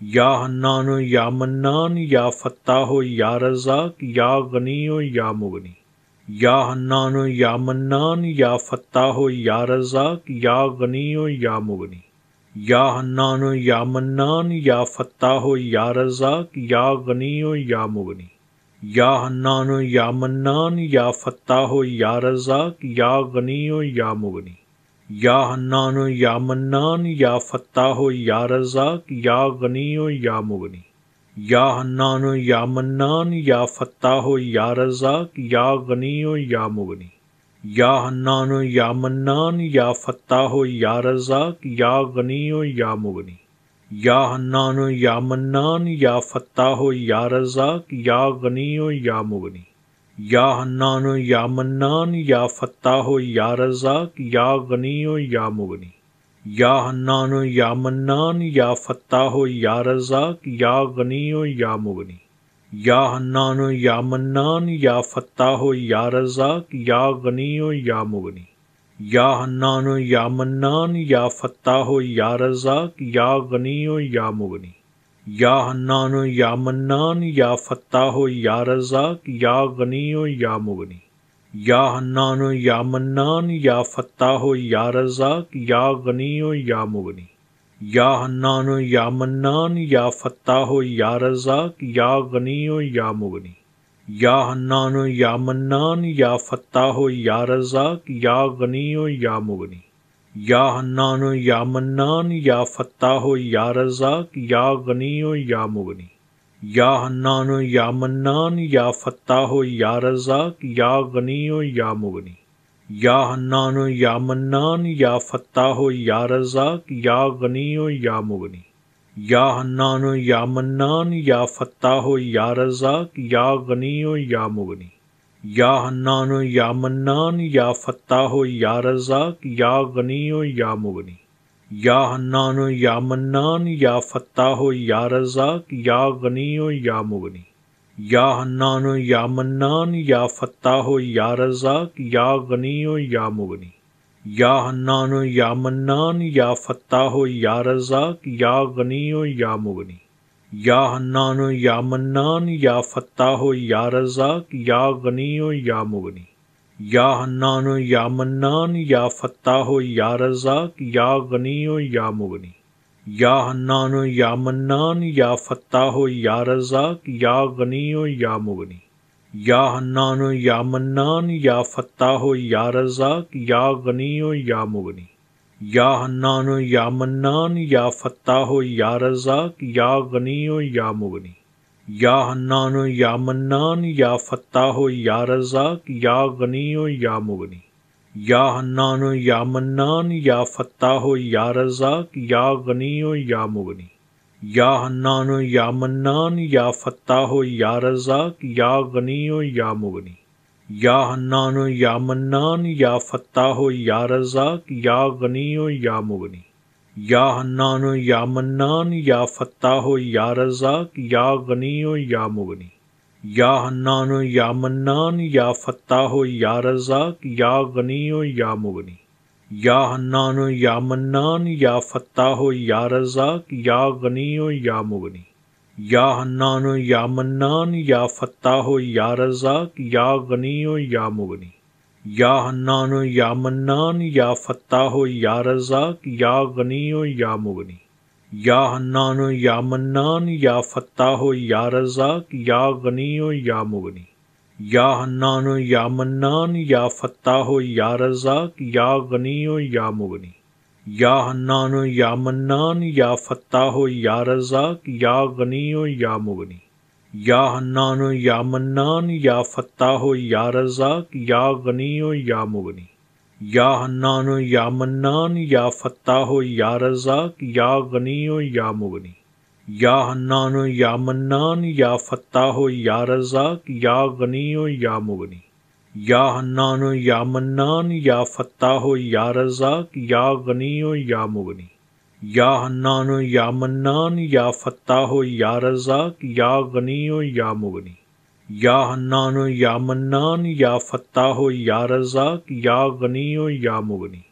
یا حنان یا منان یا فتاح یا رزاق یا غنی یا مغنی یا حنان یا منان یا فتاح یا رزاق یا غنی یا مغنی یا حنان یا منان یا فتاح یا رزاق یا غنی یا مغنی یا حنان یا منان یا فتاح یا رزاق یا غنی یا مغنی یا حنان یا منان یا فتاح یا رزاق یا غنی یا مغنی یا حنان یا منان یا فتاح یا رزاق یا غنی یا مغنی یا حنان یا منان یا فتاح یا رزاق یا غنی یا مغنی یا حنان یا منان یا فتاح یا رزاق یا غنی یا مغنی یا حنان یا منان یا فتاح یا رزاق یا غنی یا مغنی یا حنان یا منان یا فتاح یا رزاق یا غنی یا مغنی یا حنان یا منان یا فتاح یا رزاق یا غنی یا مغنی یا حنان یا منان یا فتاح یا رزاق یا غنی یا مغنی یا حنان یا منان یا فتاح یا رزاق یا غنی یا مغنی یا حنان یا منان یا فتاح یا رزاق یا غنی یا مغنی یا حنان یا منان یا فتاح یا رزاق یا غنی یا مغنی یا حنان یا منان یا فتاح یا رزاق یا غنی یا مغنی یا حنان یا منان یا فتاح یا رزاق یا غنی یا مغنی یا حنان یا منان یا فتاح یا رزاق یا غنی یا مغنی یا حنان یا منان یا فتاح یا رزاق یا غنی یا مغنی یا حنان یا منان یا فتاح یا رزاق یا غنی یا مغنی یا حنان یا منان یا فتاح یا رزاق یا غنی یا مغنی یا حنان یا منان یا فتاح یا رزاق یا غنی یا مغنی یا حنان یا منان یا فتاح یا رزاق یا غنی یا مغنی یا حنان یا منان یا فتاح یا رزاق یا غنی یا مغنی یا حنان یا منان یا فتاح یا رزاق یا غنی یا مغنی یا حنان یا منان یا فتاح یا رزاق یا غنی یا مغنی یا حنان یا منان یا فتاح یا رزاق یا غنی یا مغنی یا حنان یا منان یا فتاح یا رزاق یا غنی یا مغنی یا حنان یا منان یا فتاح یا رزاق یا غنی یا مغنی یا حنان یا منان یا فتاح یا رزاق یا غنی یا مغنی یا حنان یا منان یا فتاح یا رزاق یا غنی یا مغنی یا حنان یا منان یا فتاح یا رزاق یا غنی یا مغنی یا حنان یا منان یا فتاح یا رزاق یا غنی یا مغنی یا حنان یا منان یا فتاح یا رزاق یا غنی یا مغنی یا حنان یا منان یا فتاح یا رزاق یا غنی یا مغنی یا حنان یا منان یا فتاح یا رزاق یا غنی یا مغنی یا حنان یا منان یا فتاح یا رزاق یا غنی یا مغنی یا حنان یا منان یا فتاح یا رزاق یا غنی یا مغنی یا حنان یا منان یا فتاح یا رزاق یا غنی یا مغنی یا حنان یا منان یا فتاح یا رزاق یا غنی یا مغنی یا حنان یا منان یا فتاح یا رزاق یا غنی یا مغنی یا حنان یا منان یا فتاح یا رزاق یا غنی یا مغنی یا حنان یا منان یا فتاح یا رزاق یا غنی یا مغنی یا حنان یا منان یا فتاح یا رزاق یا غنی یا مغنی یا حنان یا منان یا فتاح یا رزاق یا غنی یا مغنی یا حنان یا منان یا فتاح یا رزاق یا غنی یا مغنی یا حنان یا منان یا فتاح یا رزاق یا غنی یا مغنی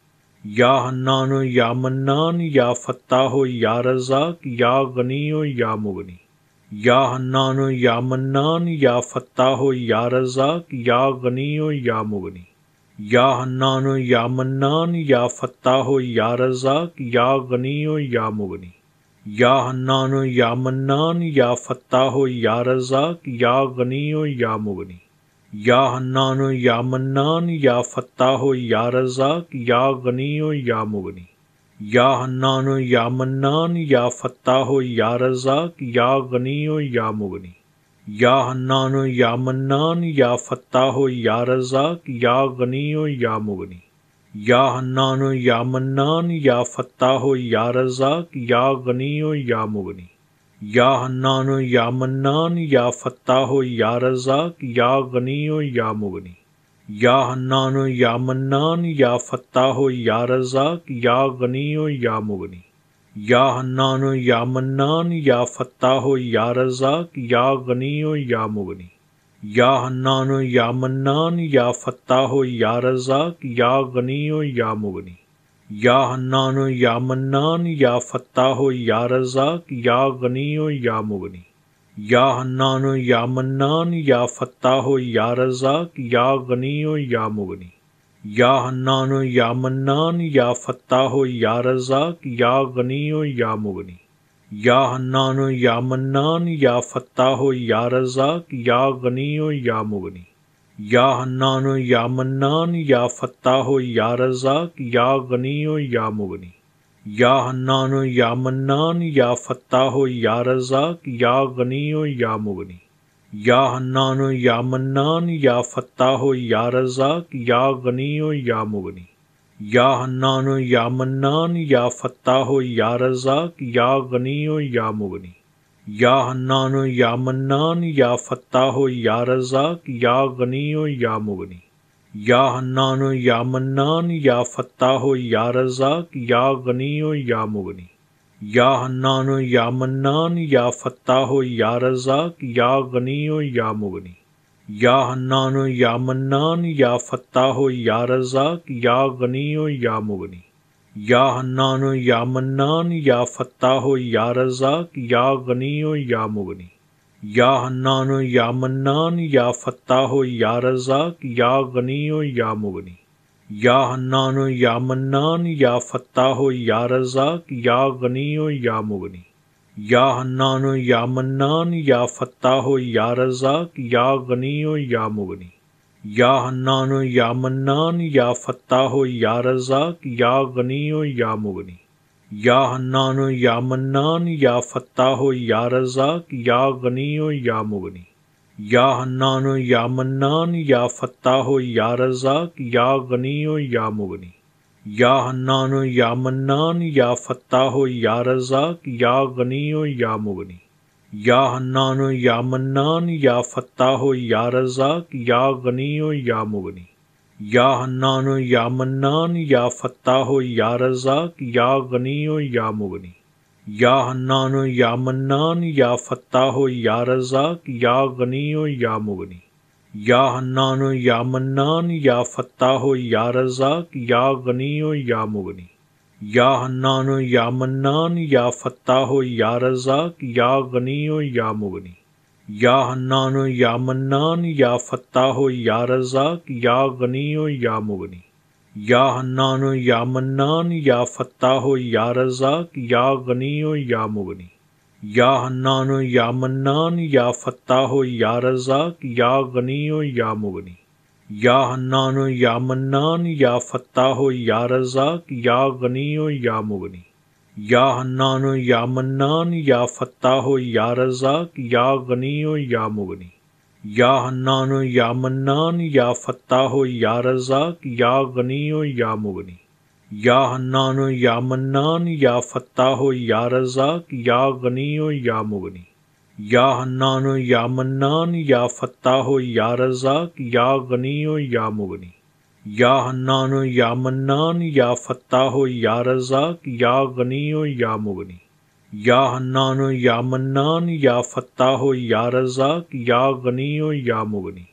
یا حنان یا منان یا فتاح یا رزاق یا غنی یا مغنی یا حنان یا منان یا فتاح یا رزاق یا غنی یا مغنی یا حنان یا منان یا فتاح یا رزاق یا غنی یا مغنی یا حنان یا منان یا فتاح یا رزاق یا غنی یا مغنی یا حنان یا منان یا فتاح یا رزاق یا غنی یا مغنی یا حنان یا منان یا فتاح یا رزاق یا غنی یا مغنی یا حنان یا منان یا فتاح یا رزاق یا غنی یا مغنی یا حنان یا منان یا فتاح یا رزاق یا غنی یا مغنی یا حنان یا منان یا فتاح یا رزاق یا غنی یا مغنی یا حنان یا منان یا فتاح یا رزاق یا غنی یا مغنی یا حنان یا منان یا فتاح یا رزاق یا غنی یا مغنی یا حنان یا منان یا فتاح یا رزاق یا غنی یا مغنی یا حنان یا منان یا فتاح یا رزاق یا غنی یا مغنی یا حنان یا منان یا فتاح یا رزاق یا غنی یا مغنی یا حنان یا منان یا فتاح یا رزاق یا غنی یا مغنی یا حنان یا منان یا فتاح یا رزاق یا غنی یا مغنی یا حنان یا منان یا فتاح یا رزاق یا غنی یا مغنی یا حنان یا منان یا فتاح یا رزاق یا غنی یا مغنی یا حنان یا منان یا فتاح یا رزاق یا غنی یا مغنی یا حنان یا منان یا فتاح یا رزاق یا غنی یا مغنی یا حنان یا منان یا فتاح یا رزاق یا غنی یا مغنی یا حنان یا منان یا فتاح یا رزاق یا غنی یا مغنی یا حنان یا منان یا فتاح یا رزاق یا غنی یا مغنی یا حنان یا منان یا فتاح یا رزاق یا غنی یا مغنی یا حنان یا منان یا فتاح یا رزاق یا غنی یا مغنی یا حنان یا منان یا فتاح یا رزاق یا غنی یا مغنی یا حنان یا منان یا فتاح یا رزاق یا غنی یا مغنی یا حنان یا منان یا فتاح یا رزاق یا غنی یا مغنی یا حنان یا منان یا فتاح یا رزاق یا غنی یا مغنی یا حنان یا منان یا فتاح یا رزاق یا غنی یا مغنی یا حنان یا منان یا فتاح یا رزاق یا غنی یا مغنی یا حنان یا منان یا فتاح یا رزاق یا غنی یا مغنی یا حنان یا منان یا فتاح یا رزاق یا غنی یا مغنی یا حنان یا منان یا فتاح یا رزاق یا غنی یا مغنی یا حنان یا منان یا فتاح یا رزاق یا غنی یا مغنی یا حنان یا منان یا فتاح یا رزاق یا غنی یا مغنی یا حنان یا منان یا فتاح یا رزاق یا غنی یا مغنی یا حنان یا منان یا فتاح یا رزاق یا غنی یا مغنی یا حنان یا منان یا فتاح یا رزاق یا غنی یا مغنی یا حنان یا منان یا فتاح یا رزاق یا غنی یا مغنی یا حنان یا منان یا فتاح یا رزاق یا غنی یا مغنی یا حنان یا منان یا فتاح یا رزاق یا غنی یا مغنی یا حنان یا منان یا فتاح یا رزاق یا غنی یا مغنی یا حنان یا منان یا فتاح یا رزاق یا غنی یا مغنی یا حنان یا منان یا فتاح یا رزاق یا غنی یا مغنی یا حنان یا منان یا فتاح یا رزاق یا غنی یا مغنی یا حنان یا منان یا فتاح یا رزاق یا غنی یا مغنی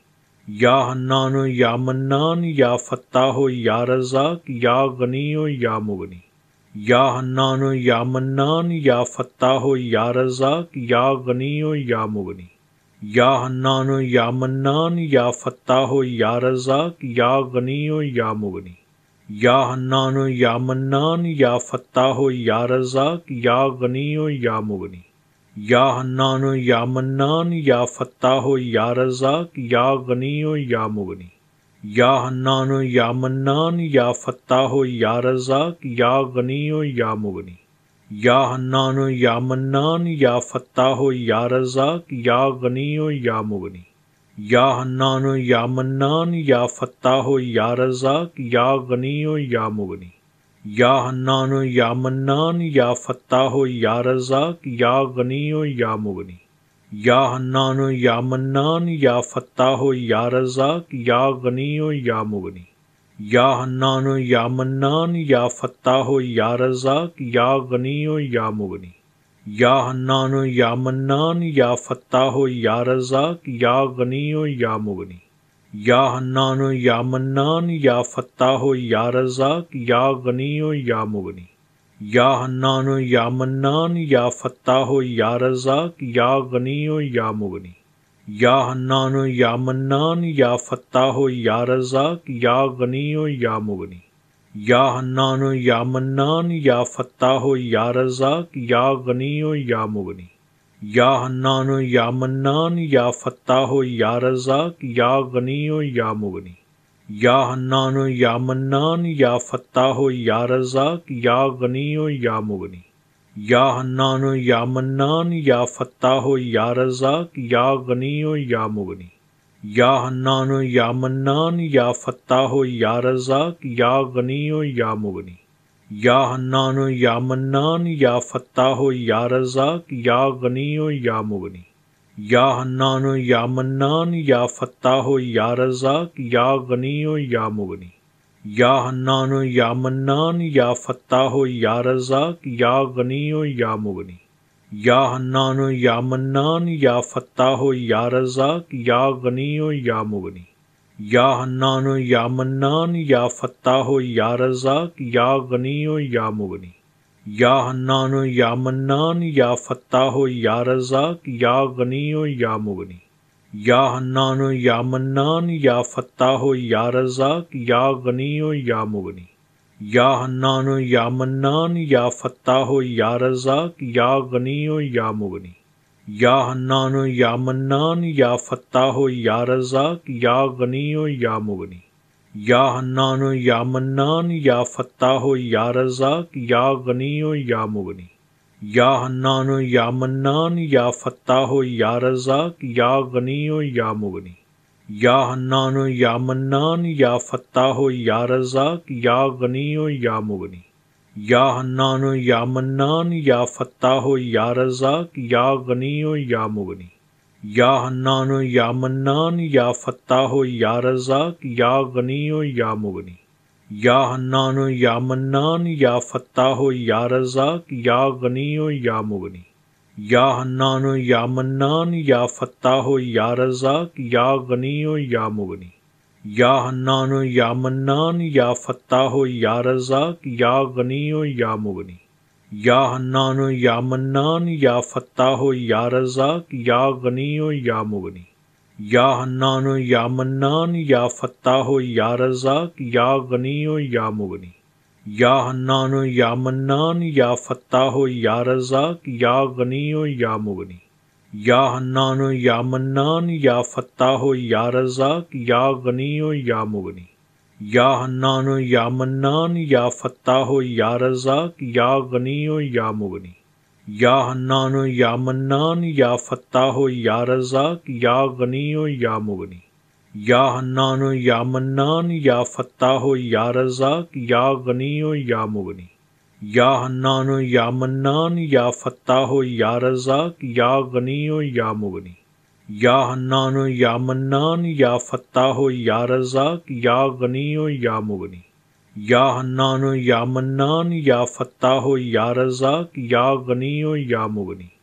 یا حنان یا منان یا فتاح یا رزاق یا غنی یا مغنی یا حنان یا منان یا فتاح یا رزاق یا غنی یا مغنی یا حنان یا منان یا فتاح یا رزاق یا غنی یا مغنی یا حنان یا منان یا فتاح یا رزاق یا غنی یا مغنی یا حنان یا منان یا فتاح یا رزاق یا غنی یا مغنی یا حنان یا منان یا فتاح یا رزاق یا غنی یا مغنی یا حنان یا منان یا فتاح یا رزاق یا غنی یا مغنی یا حنان یا منان یا فتاح یا رزاق یا غنی یا مغنی یا حنان یا منان یا فتاح یا رزاق یا غنی یا مغنی یا حنان یا منان یا فتاح یا رزاق یا غنی یا مغنی یا حنان یا منان یا فتاح یا رزاق یا غنی یا مغنی یا حنان یا منان یا فتاح یا رزاق یا غنی یا مغنی یا حنان یا منان یا فتاح یا رزاق یا غنی یا مغنی یا حنان یا منان یا فتاح یا رزاق یا غنی یا مغنی یا حنان یا منان یا فتاح یا رزاق یا غنی یا مغنی یا حنان یا منان یا فتاح یا رزاق یا غنی یا مغنی یا حنان یا منان یا فتاح یا رزاق یا غنی یا مغنی یا حنان یا منان یا فتاح یا رزاق یا غنی یا مغنی یا حنان یا منان یا فتاح یا رزاق یا غنی یا مغنی یا حنان یا منان یا فتاح یا رزاق یا غنی یا مغنی یا حنان یا منان یا فتاح یا رزاق یا غنی یا مغنی یا حنان یا منان یا فتاح یا رزاق یا غنی یا مغنی یا حنان یا منان یا فتاح یا رزاق یا غنی یا مغنی یا حنان یا منان یا فتاح یا رزاق یا غنی یا مغنی یا حنان یا منان یا فتاح یا رزاق یا غنی یا مغنی یا حنان یا منان یا فتاح یا رزاق یا غنی یا مغنی یا حنان یا منان یا فتاح یا رزاق یا غنی یا مغنی یا حنان یا منان یا فتاح یا رزاق یا غنی یا مغنی یا حنان یا منان یا فتاح یا رزاق یا غنی یا مغنی یا حنان یا منان یا فتاح یا رزاق یا غنی یا مغنی یا حنان یا منان یا فتاح یا رزاق یا غنی یا مغنی یا حنان یا منان یا فتاح یا رزاق یا غنی یا مغنی یا حنان یا منان یا فتاح یا رزاق یا غنی یا مغنی یا حنان یا منان یا فتاح یا رزاق یا غنی یا مغنی یا حنان یا منان یا فتاح یا رزاق یا غنی یا مغنی یا حنان یا منان یا فتاح یا رزاق یا غنی یا مغنی یا حنان یا منان یا فتاح یا رزاق یا غنی یا مغنی یا حنان یا منان یا فتاح یا رزاق یا غنی یا مغنی یا حنان یا منان یا فتاح یا رزاق یا غنی یا مغنی یا حنان یا منان یا فتاح یا رزاق یا غنی یا مغنی یا حنان یا منان یا فتاح یا رزاق یا غنی یا مغنی یا حنان یا منان یا فتاح یا رزاق یا غنی یا مغنی یا حنان یا منان یا فتاح یا رزاق یا غنی یا مغنی یا حنان یا منان یا فتاح یا رزاق یا غنی یا مغنی یا حنان یا منان یا فتاح یا رزاق یا غنی یا مغنی یا حنان یا منان یا فتاح یا رزاق یا غنی یا مغنی یا حنان یا منان یا فتاح یا رزاق یا غنی یا مغنی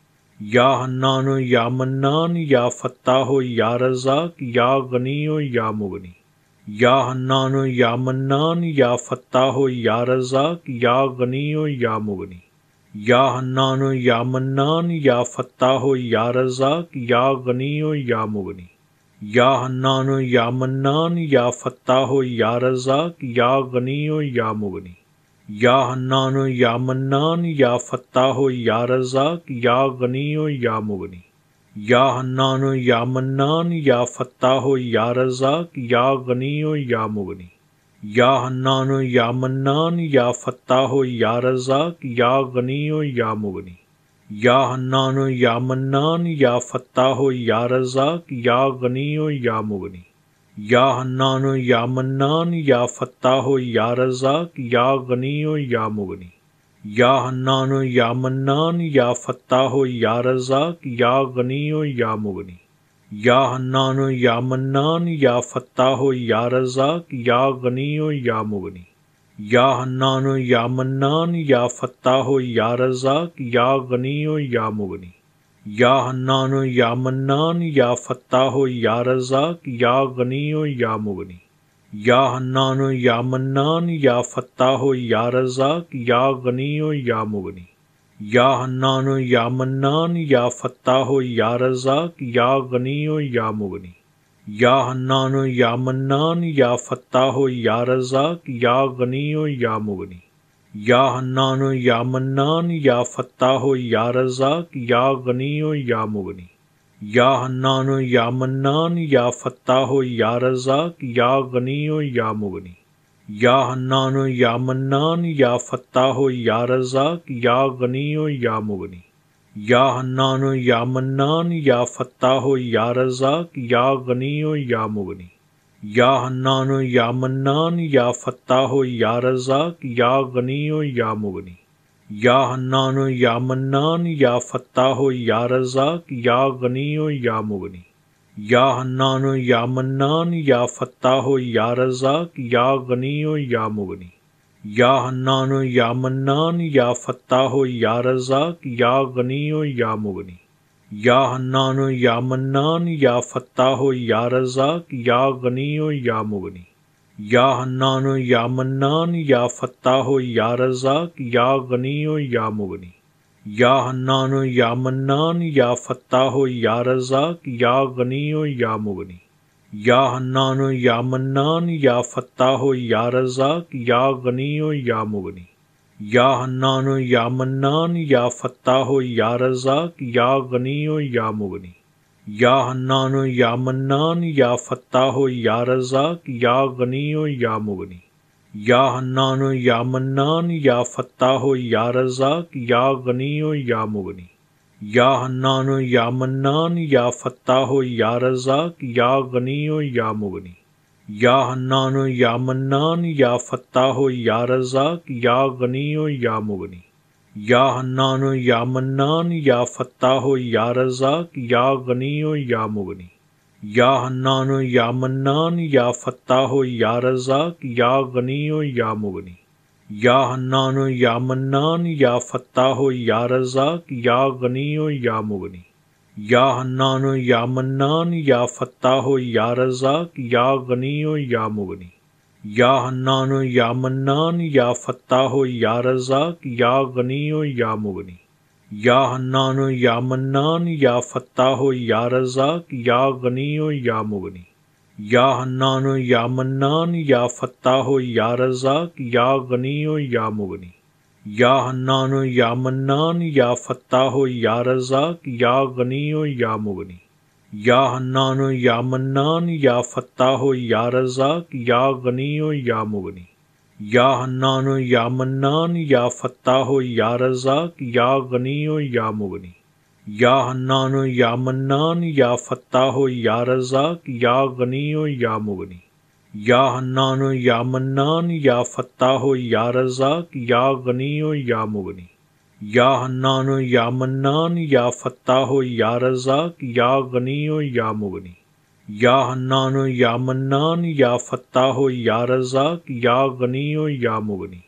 یا حنان یا منان یا فتاح یا رزاق یا غنی یا مغنی یا حنان یا منان یا فتاح یا رزاق یا غنی یا مغنی یا حنان یا منان یا فتاح یا رزاق یا غنی یا مغنی یا حنان یا منان یا فتاح یا رزاق یا غنی یا مغنی یا حنان یا منان یا فتاح یا رزاق یا غنی یا مغنی یا حنان یا منان یا فتاح یا رزاق یا غنی یا مغنی یا حنان یا منان یا فتاح یا رزاق یا غنی یا مغنی یا حنان یا منان یا فتاح یا رزاق یا غنی یا مغنی یا حنان یا منان یا فتاح یا رزاق یا غنی یا مغنی یا حنان یا منان یا فتاح یا رزاق یا غنی یا مغنی یا حنان یا منان یا فتاح یا رزاق یا غنی یا مغنی یا حنان یا منان یا فتاح یا رزاق یا غنی یا مغنی یا حنان یا منان یا فتاح یا رزاق یا غنی یا مغنی یا حنان یا منان یا فتاح یا رزاق یا غنی یا مغنی یا حنان یا منان یا فتاح یا رزاق یا غنی یا مغنی یا حنان یا منان یا فتاح یا رزاق یا غنی یا مغنی یا حنان یا منان یا فتاح یا رزاق یا غنی یا مغنی یا حنان یا منان یا فتاح یا رزاق یا غنی یا مغنی یا حنان یا منان یا فتاح یا رزاق یا غنی یا مغنی یا حنان یا منان یا فتاح یا رزاق یا غنی یا مغنی یا حنان یا منان یا فتاح یا رزاق یا غنی یا مغنی یا حنان یا منان یا فتاح یا رزاق یا غنی یا مغنی یا حنان یا منان یا فتاح یا رزاق یا غنی یا مغنی یا حنان یا منان یا فتاح یا رزاق یا غنی یا مغنی یا حنان یا منان یا فتاح یا رزاق یا غنی یا مغنی یا حنان یا منان یا فتاح یا رزاق یا غنی یا مغنی یا حنان یا منان یا فتاح یا رزاق یا غنی یا مغنی یا حنان یا منان یا فتاح یا رزاق یا غنی یا مغنی یا حنان یا منان یا فتاح یا رزاق یا غنی یا مغنی یا حنان یا منان یا فتاح یا رزاق یا غنی یا مغنی یا حنان یا منان یا فتاح یا رزاق یا غنی یا مغنی یا حنان یا منان یا فتاح یا رزاق یا غنی یا مغنی یا حنان یا منان یا فتاح یا رزاق یا غنی یا مغنی یا حنان یا منان یا فتاح یا رزاق یا غنی یا مغنی یا حنان یا منان یا فتاح یا رزاق یا غنی یا مغنی یا حنان یا منان یا فتاح یا رزاق یا غنی یا مغنی یا حنان یا منان یا فتاح یا رزاق یا غنی یا مغنی یا حنان یا منان یا فتاح یا رزاق یا غنی یا مغنی یا حنان یا منان یا فتاح یا رزاق یا غنی یا مغنی یا حنان یا منان یا فتاح یا رزاق یا غنی یا مغنی یا حنان یا منان یا فتاح یا رزاق یا غنی یا مغنی یا حنان یا منان یا فتاح یا رزاق یا غنی یا مغنی یا حنان یا منان یا فتاح یا رزاق یا غنی یا مغنی یا حنان یا منان یا فتاح یا رزاق یا غنی یا مغنی یا حنان یا منان یا فتاح یا رزاق یا غنی یا مغنی یا حنان یا منان یا فتاح یا رزاق یا غنی یا مغنی یا حنان یا منان یا فتاح یا رزاق یا غنی یا مغنی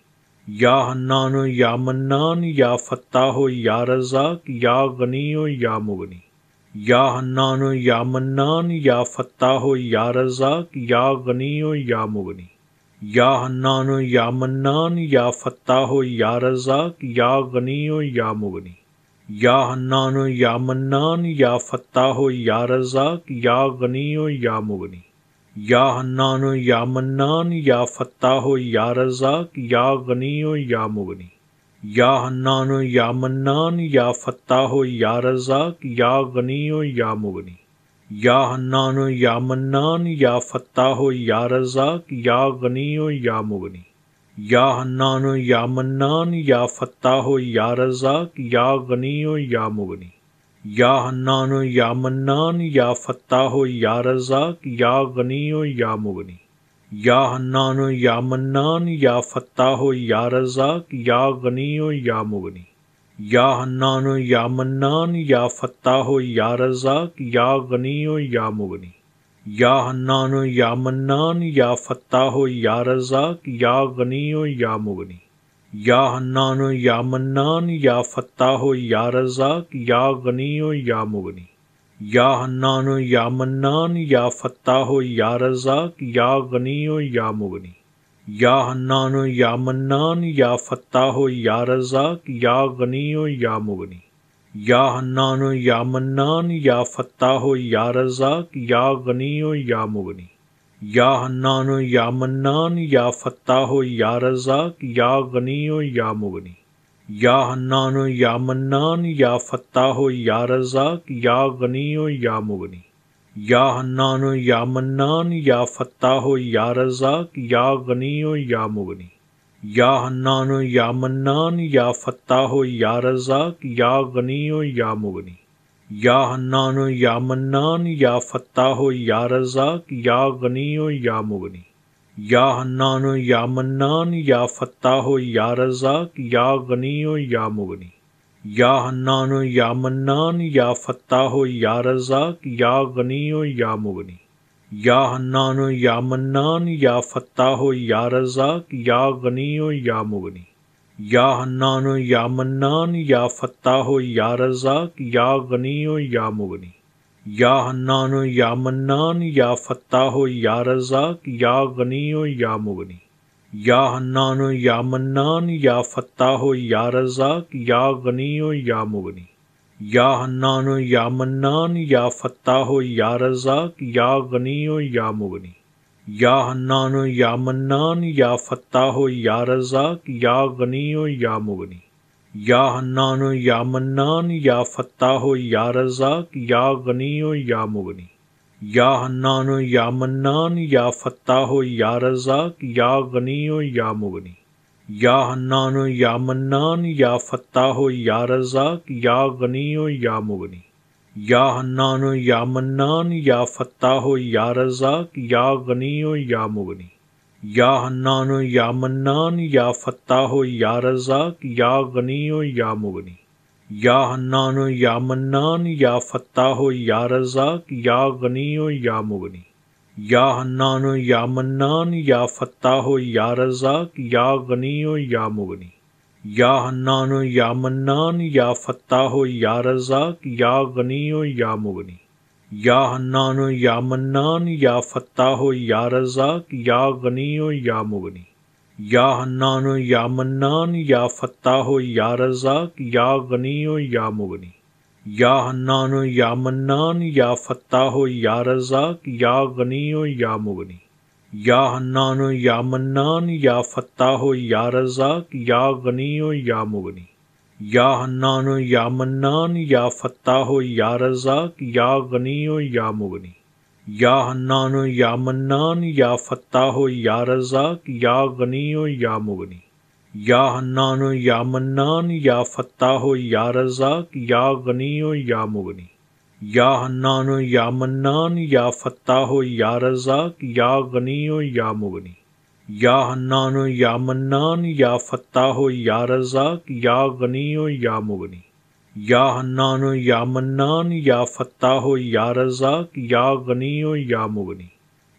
یا حنان یا منان یا فتاح یا رزاق یا غنی یا مغنی یا حنان یا منان یا فتاح یا رزاق یا غنی یا مغنی یا حنان یا منان یا فتاح یا رزاق یا غنی یا مغنی یا حنان یا منان یا فتاح یا رزاق یا غنی یا مغنی یا حنان یا منان یا فتاح یا رزاق یا غنی یا مغنی یا حنان یا منان یا فتاح یا رزاق یا غنی یا مغنی یا حنان یا منان یا فتاح یا رزاق یا غنی یا مغنی یا حنان یا منان یا فتاح یا رزاق یا غنی یا مغنی یا حنان یا منان یا فتاح یا رزاق یا غنی یا مغنی یا حنان یا منان یا فتاح یا رزاق یا غنی یا مغنی یا حنان یا منان یا فتاح یا رزاق یا غنی یا مغنی یا حنان یا منان یا فتاح یا رزاق یا غنی یا مغنی یا حنان یا منان یا فتاح یا رزاق یا غنی یا مغنی یا حنان یا منان یا فتاح یا رزاق یا غنی یا مغنی یا حنان یا منان یا فتاح یا رزاق یا غنی یا مغنی یا حنان یا منان یا فتاح یا رزاق یا غنی یا مغنی یا حنان یا منان یا فتاح یا رزاق یا غنی یا مغنی یا حنان یا منان یا فتاح یا رزاق یا غنی یا مغنی یا حنان یا منان یا فتاح یا رزاق یا غنی یا مغنی یا حنان یا منان یا فتاح یا رزاق یا غنی یا مغنی یا حنان یا منان یا فتاح یا رزاق یا غنی یا مغنی یا حنان یا منان یا فتاح یا رزاق یا غنی یا مغنی یا حنان یا منان یا فتاح یا رزاق یا غنی یا مغنی یا حنان یا منان یا فتاح یا رزاق یا غنی یا مغنی یا حنان یا منان یا فتاح یا رزاق یا غنی یا مغنی یا حنان یا منان یا فتاح یا رزاق یا غنی یا مغنی یا حنان یا منان یا فتاح یا رزاق یا غنی یا مغنی یا حنان یا منان یا فتاح یا رزاق یا غنی یا مغنی یا حنان یا منان یا فتاح یا رزاق یا غنی یا مغنی یا حنان یا منان یا فتاح یا رزاق یا غنی یا مغنی یا حنان یا منان یا فتاح یا رزاق یا غنی یا مغنی یا حنان یا منان یا فتاح یا رزاق یا غنی یا مغنی یا حنان یا منان یا فتاح یا رزاق یا غنی یا مغنی یا حنان یا منان یا فتاح یا رزاق یا غنی یا مغنی یا حنان یا منان یا فتاح یا رزاق یا غنی یا مغنی یا حنان یا منان یا فتاح یا رزاق یا غنی یا مغنی یا حنان یا منان یا فتاح یا رزاق یا غنی یا مغنی یا حنان یا منان یا فتاح یا رزاق یا غنی یا مغنی یا حنان یا منان یا فتاح یا رزاق یا غنی یا مغنی یا حنان یا منان یا فتاح یا رزاق یا غنی یا مغنی یا حنان یا منان یا فتاح یا رزاق یا غنی یا مغنی یا حنان یا منان یا فتاح یا رزاق یا غنی یا مغنی یا حنان یا منان یا فتاح یا رزاق یا غنی یا مغنی یا حنان یا منان یا فتاح یا رزاق یا غنی یا مغنی یا حنان یا منان یا فتاح یا رزاق یا غنی یا مغنی یا حنان یا منان یا فتاح یا رزاق یا غنی یا مغنی یا حنان یا منان یا فتاح یا رزاق یا غنی یا مغنی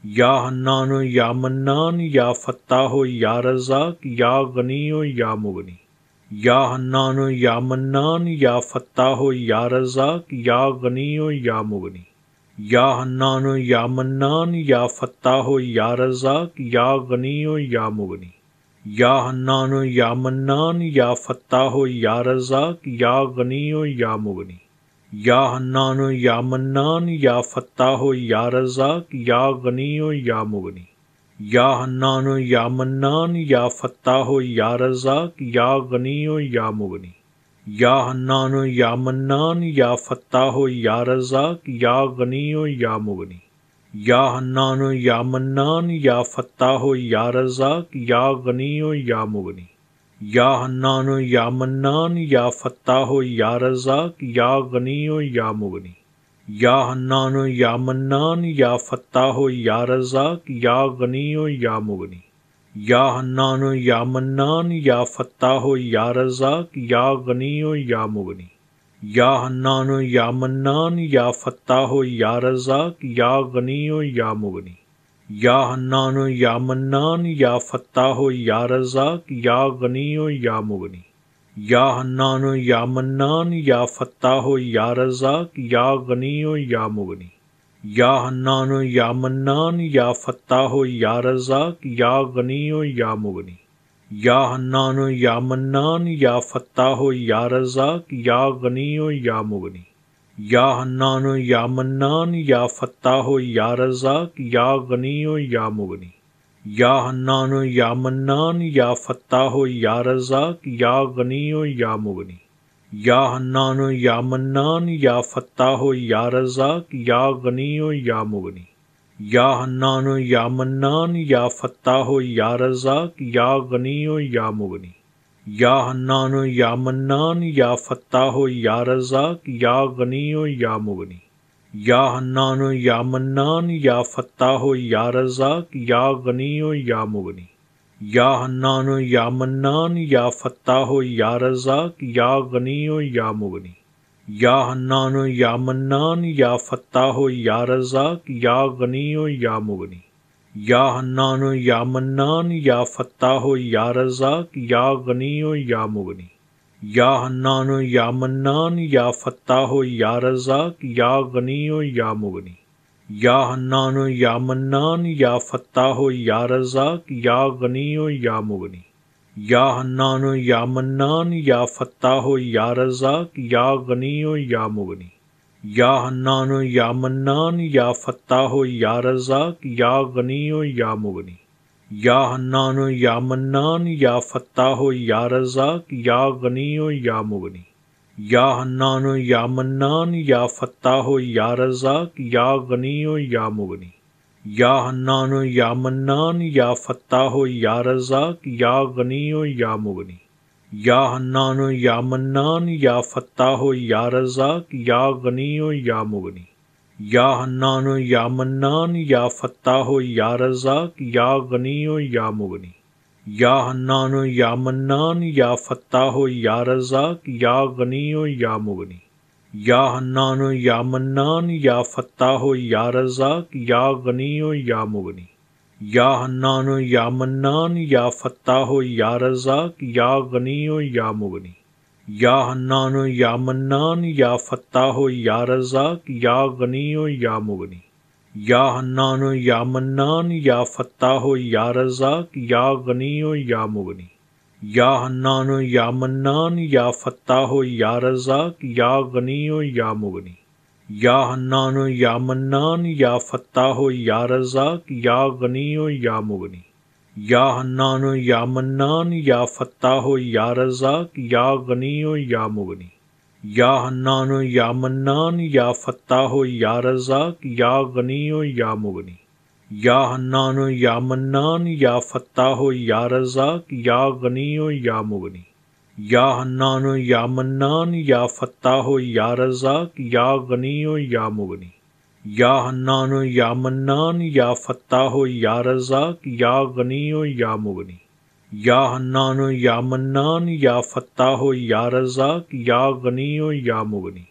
یا حنان یا منان یا فتاح یا رزاق یا غنی یا مغنی یا حنان یا منان یا فتاح یا رزاق یا غنی یا مغنی یا حنان یا منان یا فتاح یا رزاق یا غنی یا مغنی یا حنان یا منان یا فتاح یا رزاق یا غنی یا مغنی یا حنان یا منان یا فتاح یا رزاق یا غنی یا مغنی یا حنان یا منان یا فتاح یا رزاق یا غنی یا مغنی یا حنان یا منان یا فتاح یا رزاق یا غنی یا مغنی یا حنان یا منان یا فتاح یا رزاق یا غنی یا مغنی یا حنان یا منان یا فتاح یا رزاق یا غنی یا مغنی یا حنان یا منان یا فتاح یا رزاق یا غنی یا مغنی یا حنان یا منان یا فتاح یا رزاق یا غنی یا مغنی یا حنان یا منان یا فتاح یا رزاق یا غنی یا مغنی یا حنان یا منان یا فتاح یا رزاق یا غنی یا مغنی یا حنان یا منان یا فتاح یا رزاق یا غنی یا مغنی یا حنان یا منان یا فتاح یا رزاق یا غنی یا مغنی یا حنان یا منان یا فتاح یا رزاق یا غنی یا مغنی یا حنان یا منان یا فتاح یا رزاق یا غنی یا مغنی یا حنان یا منان یا فتاح یا رزاق یا غنی یا مغنی یا حنان یا منان یا فتاح یا رزاق یا غنی یا مغنی یا حنان یا منان یا فتاح یا رزاق یا غنی یا مغنی یا حنان یا منان یا فتاح یا رزاق یا غنی یا مغنی یا حنان یا منان یا فتاح یا رزاق یا غنی یا مغنی یا حنان یا منان یا فتاح یا رزاق یا غنی یا مغنی یا حنان یا منان یا فتاح یا رزاق یا غنی یا مغنی یا حنان یا منان یا فتاح یا رزاق یا غنی یا مغنی یا حنان یا منان یا فتاح یا رزاق یا غنی یا مغنی یا حنان یا منان یا فتاح یا رزاق یا غنی یا مغنی یا حنان یا منان یا فتاح یا رزاق یا غنی یا مغنی یا حنان یا منان یا فتاح یا رزاق یا غنی یا مغنی یا حنان یا منان یا فتاح یا رزاق یا غنی یا مغنی یا حنان یا منان یا فتاح یا رزاق یا غنی یا مغنی یا حنان یا منان یا فتاح یا رزاق یا غنی یا مغنی یا حنان یا منان یا فتاح یا رزاق یا غنی یا مغنی یا حنان یا منان یا فتاح یا رزاق یا غنی یا مغنی یا حنان یا منان یا فتاح یا رزاق یا غنی یا مغنی یا حنان یا منان یا فتاح یا رزاق یا غنی یا مغنی یا حنان یا منان یا فتاح یا رزاق یا غنی یا مغنی یا حنان یا منان یا فتاح یا رزاق یا غنی یا مغنی یا حنان یا منان یا فتاح یا رزاق یا غنی یا مغنی یا حنان یا منان یا فتاح یا رزاق یا غنی یا مغنی یا حنان یا منان یا فتاح یا رزاق یا غنی یا مغنی یا حنان یا منان یا فتاح یا رزاق یا غنی یا مغنی یا حنان یا منان یا فتاح یا رزاق یا غنی یا مغنی یا حنان یا منان یا فتاح یا رزاق یا غنی یا مغنی یا حنان یا منان یا فتاح یا رزاق یا غنی یا مغنی یا حنان یا منان یا فتاح یا رزاق یا غنی یا مغنی یا حنان یا منان یا فتاح یا رزاق یا غنی یا مغنی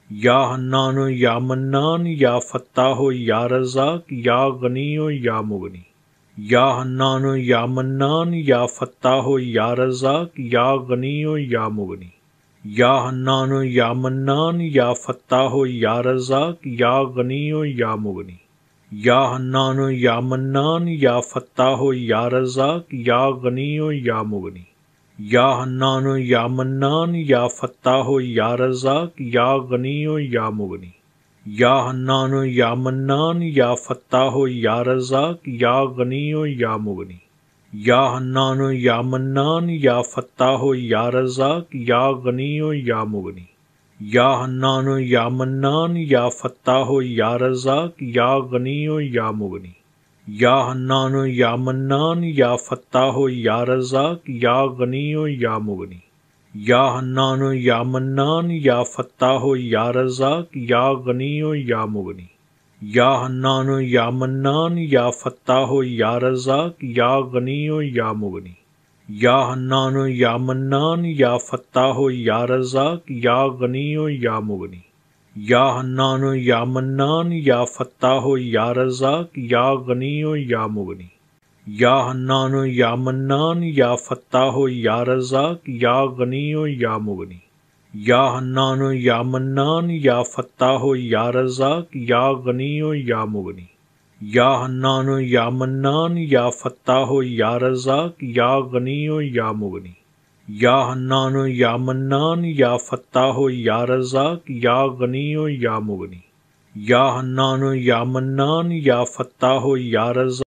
یا حنان یا منان یا فتاح یا رزاق یا غنی یا مغنی یا حنان یا منان یا فتاح یا رزاق یا غنی یا مغنی یا حنان یا منان یا فتاح یا رزاق یا غنی یا مغنی یا حنان یا منان یا فتاح یا رزاق یا غنی یا مغنی یا حنان یا منان یا فتاح یا رزاق یا غنی یا مغنی یا حنان یا منان یا فتاح یا رزاق یا غنی یا مغنی یا حنان یا منان یا فتاح یا رزاق یا غنی یا مغنی یا حنان یا منان یا فتاح یا رزاق یا غنی یا مغنی یا حنان یا منان یا فتاح یا رزاق یا غنی یا مغنی یا حنان یا منان یا فتاح یا رزاق یا غنی یا مغنی یا حنان یا منان یا فتاح یا رزاق یا غنی یا مغنی یا حنان یا منان یا فتاح یا رزاق یا غنی یا مغنی یا حنان یا منان یا فتاح یا رزاق یا غنی یا مغنی یا حنان یا منان یا فتاح یا رزاق یا غنی یا مغنی یا حنان یا منان یا فتاح یا رزاق یا غنی یا مغنی یا حنان یا منان یا فتاح یا رزاق یا غنی یا مغنی یا حنان یا منان یا فتاح یا رزاق یا غنی یا مغنی یا حنان یا منان یا فتاح یا رزاق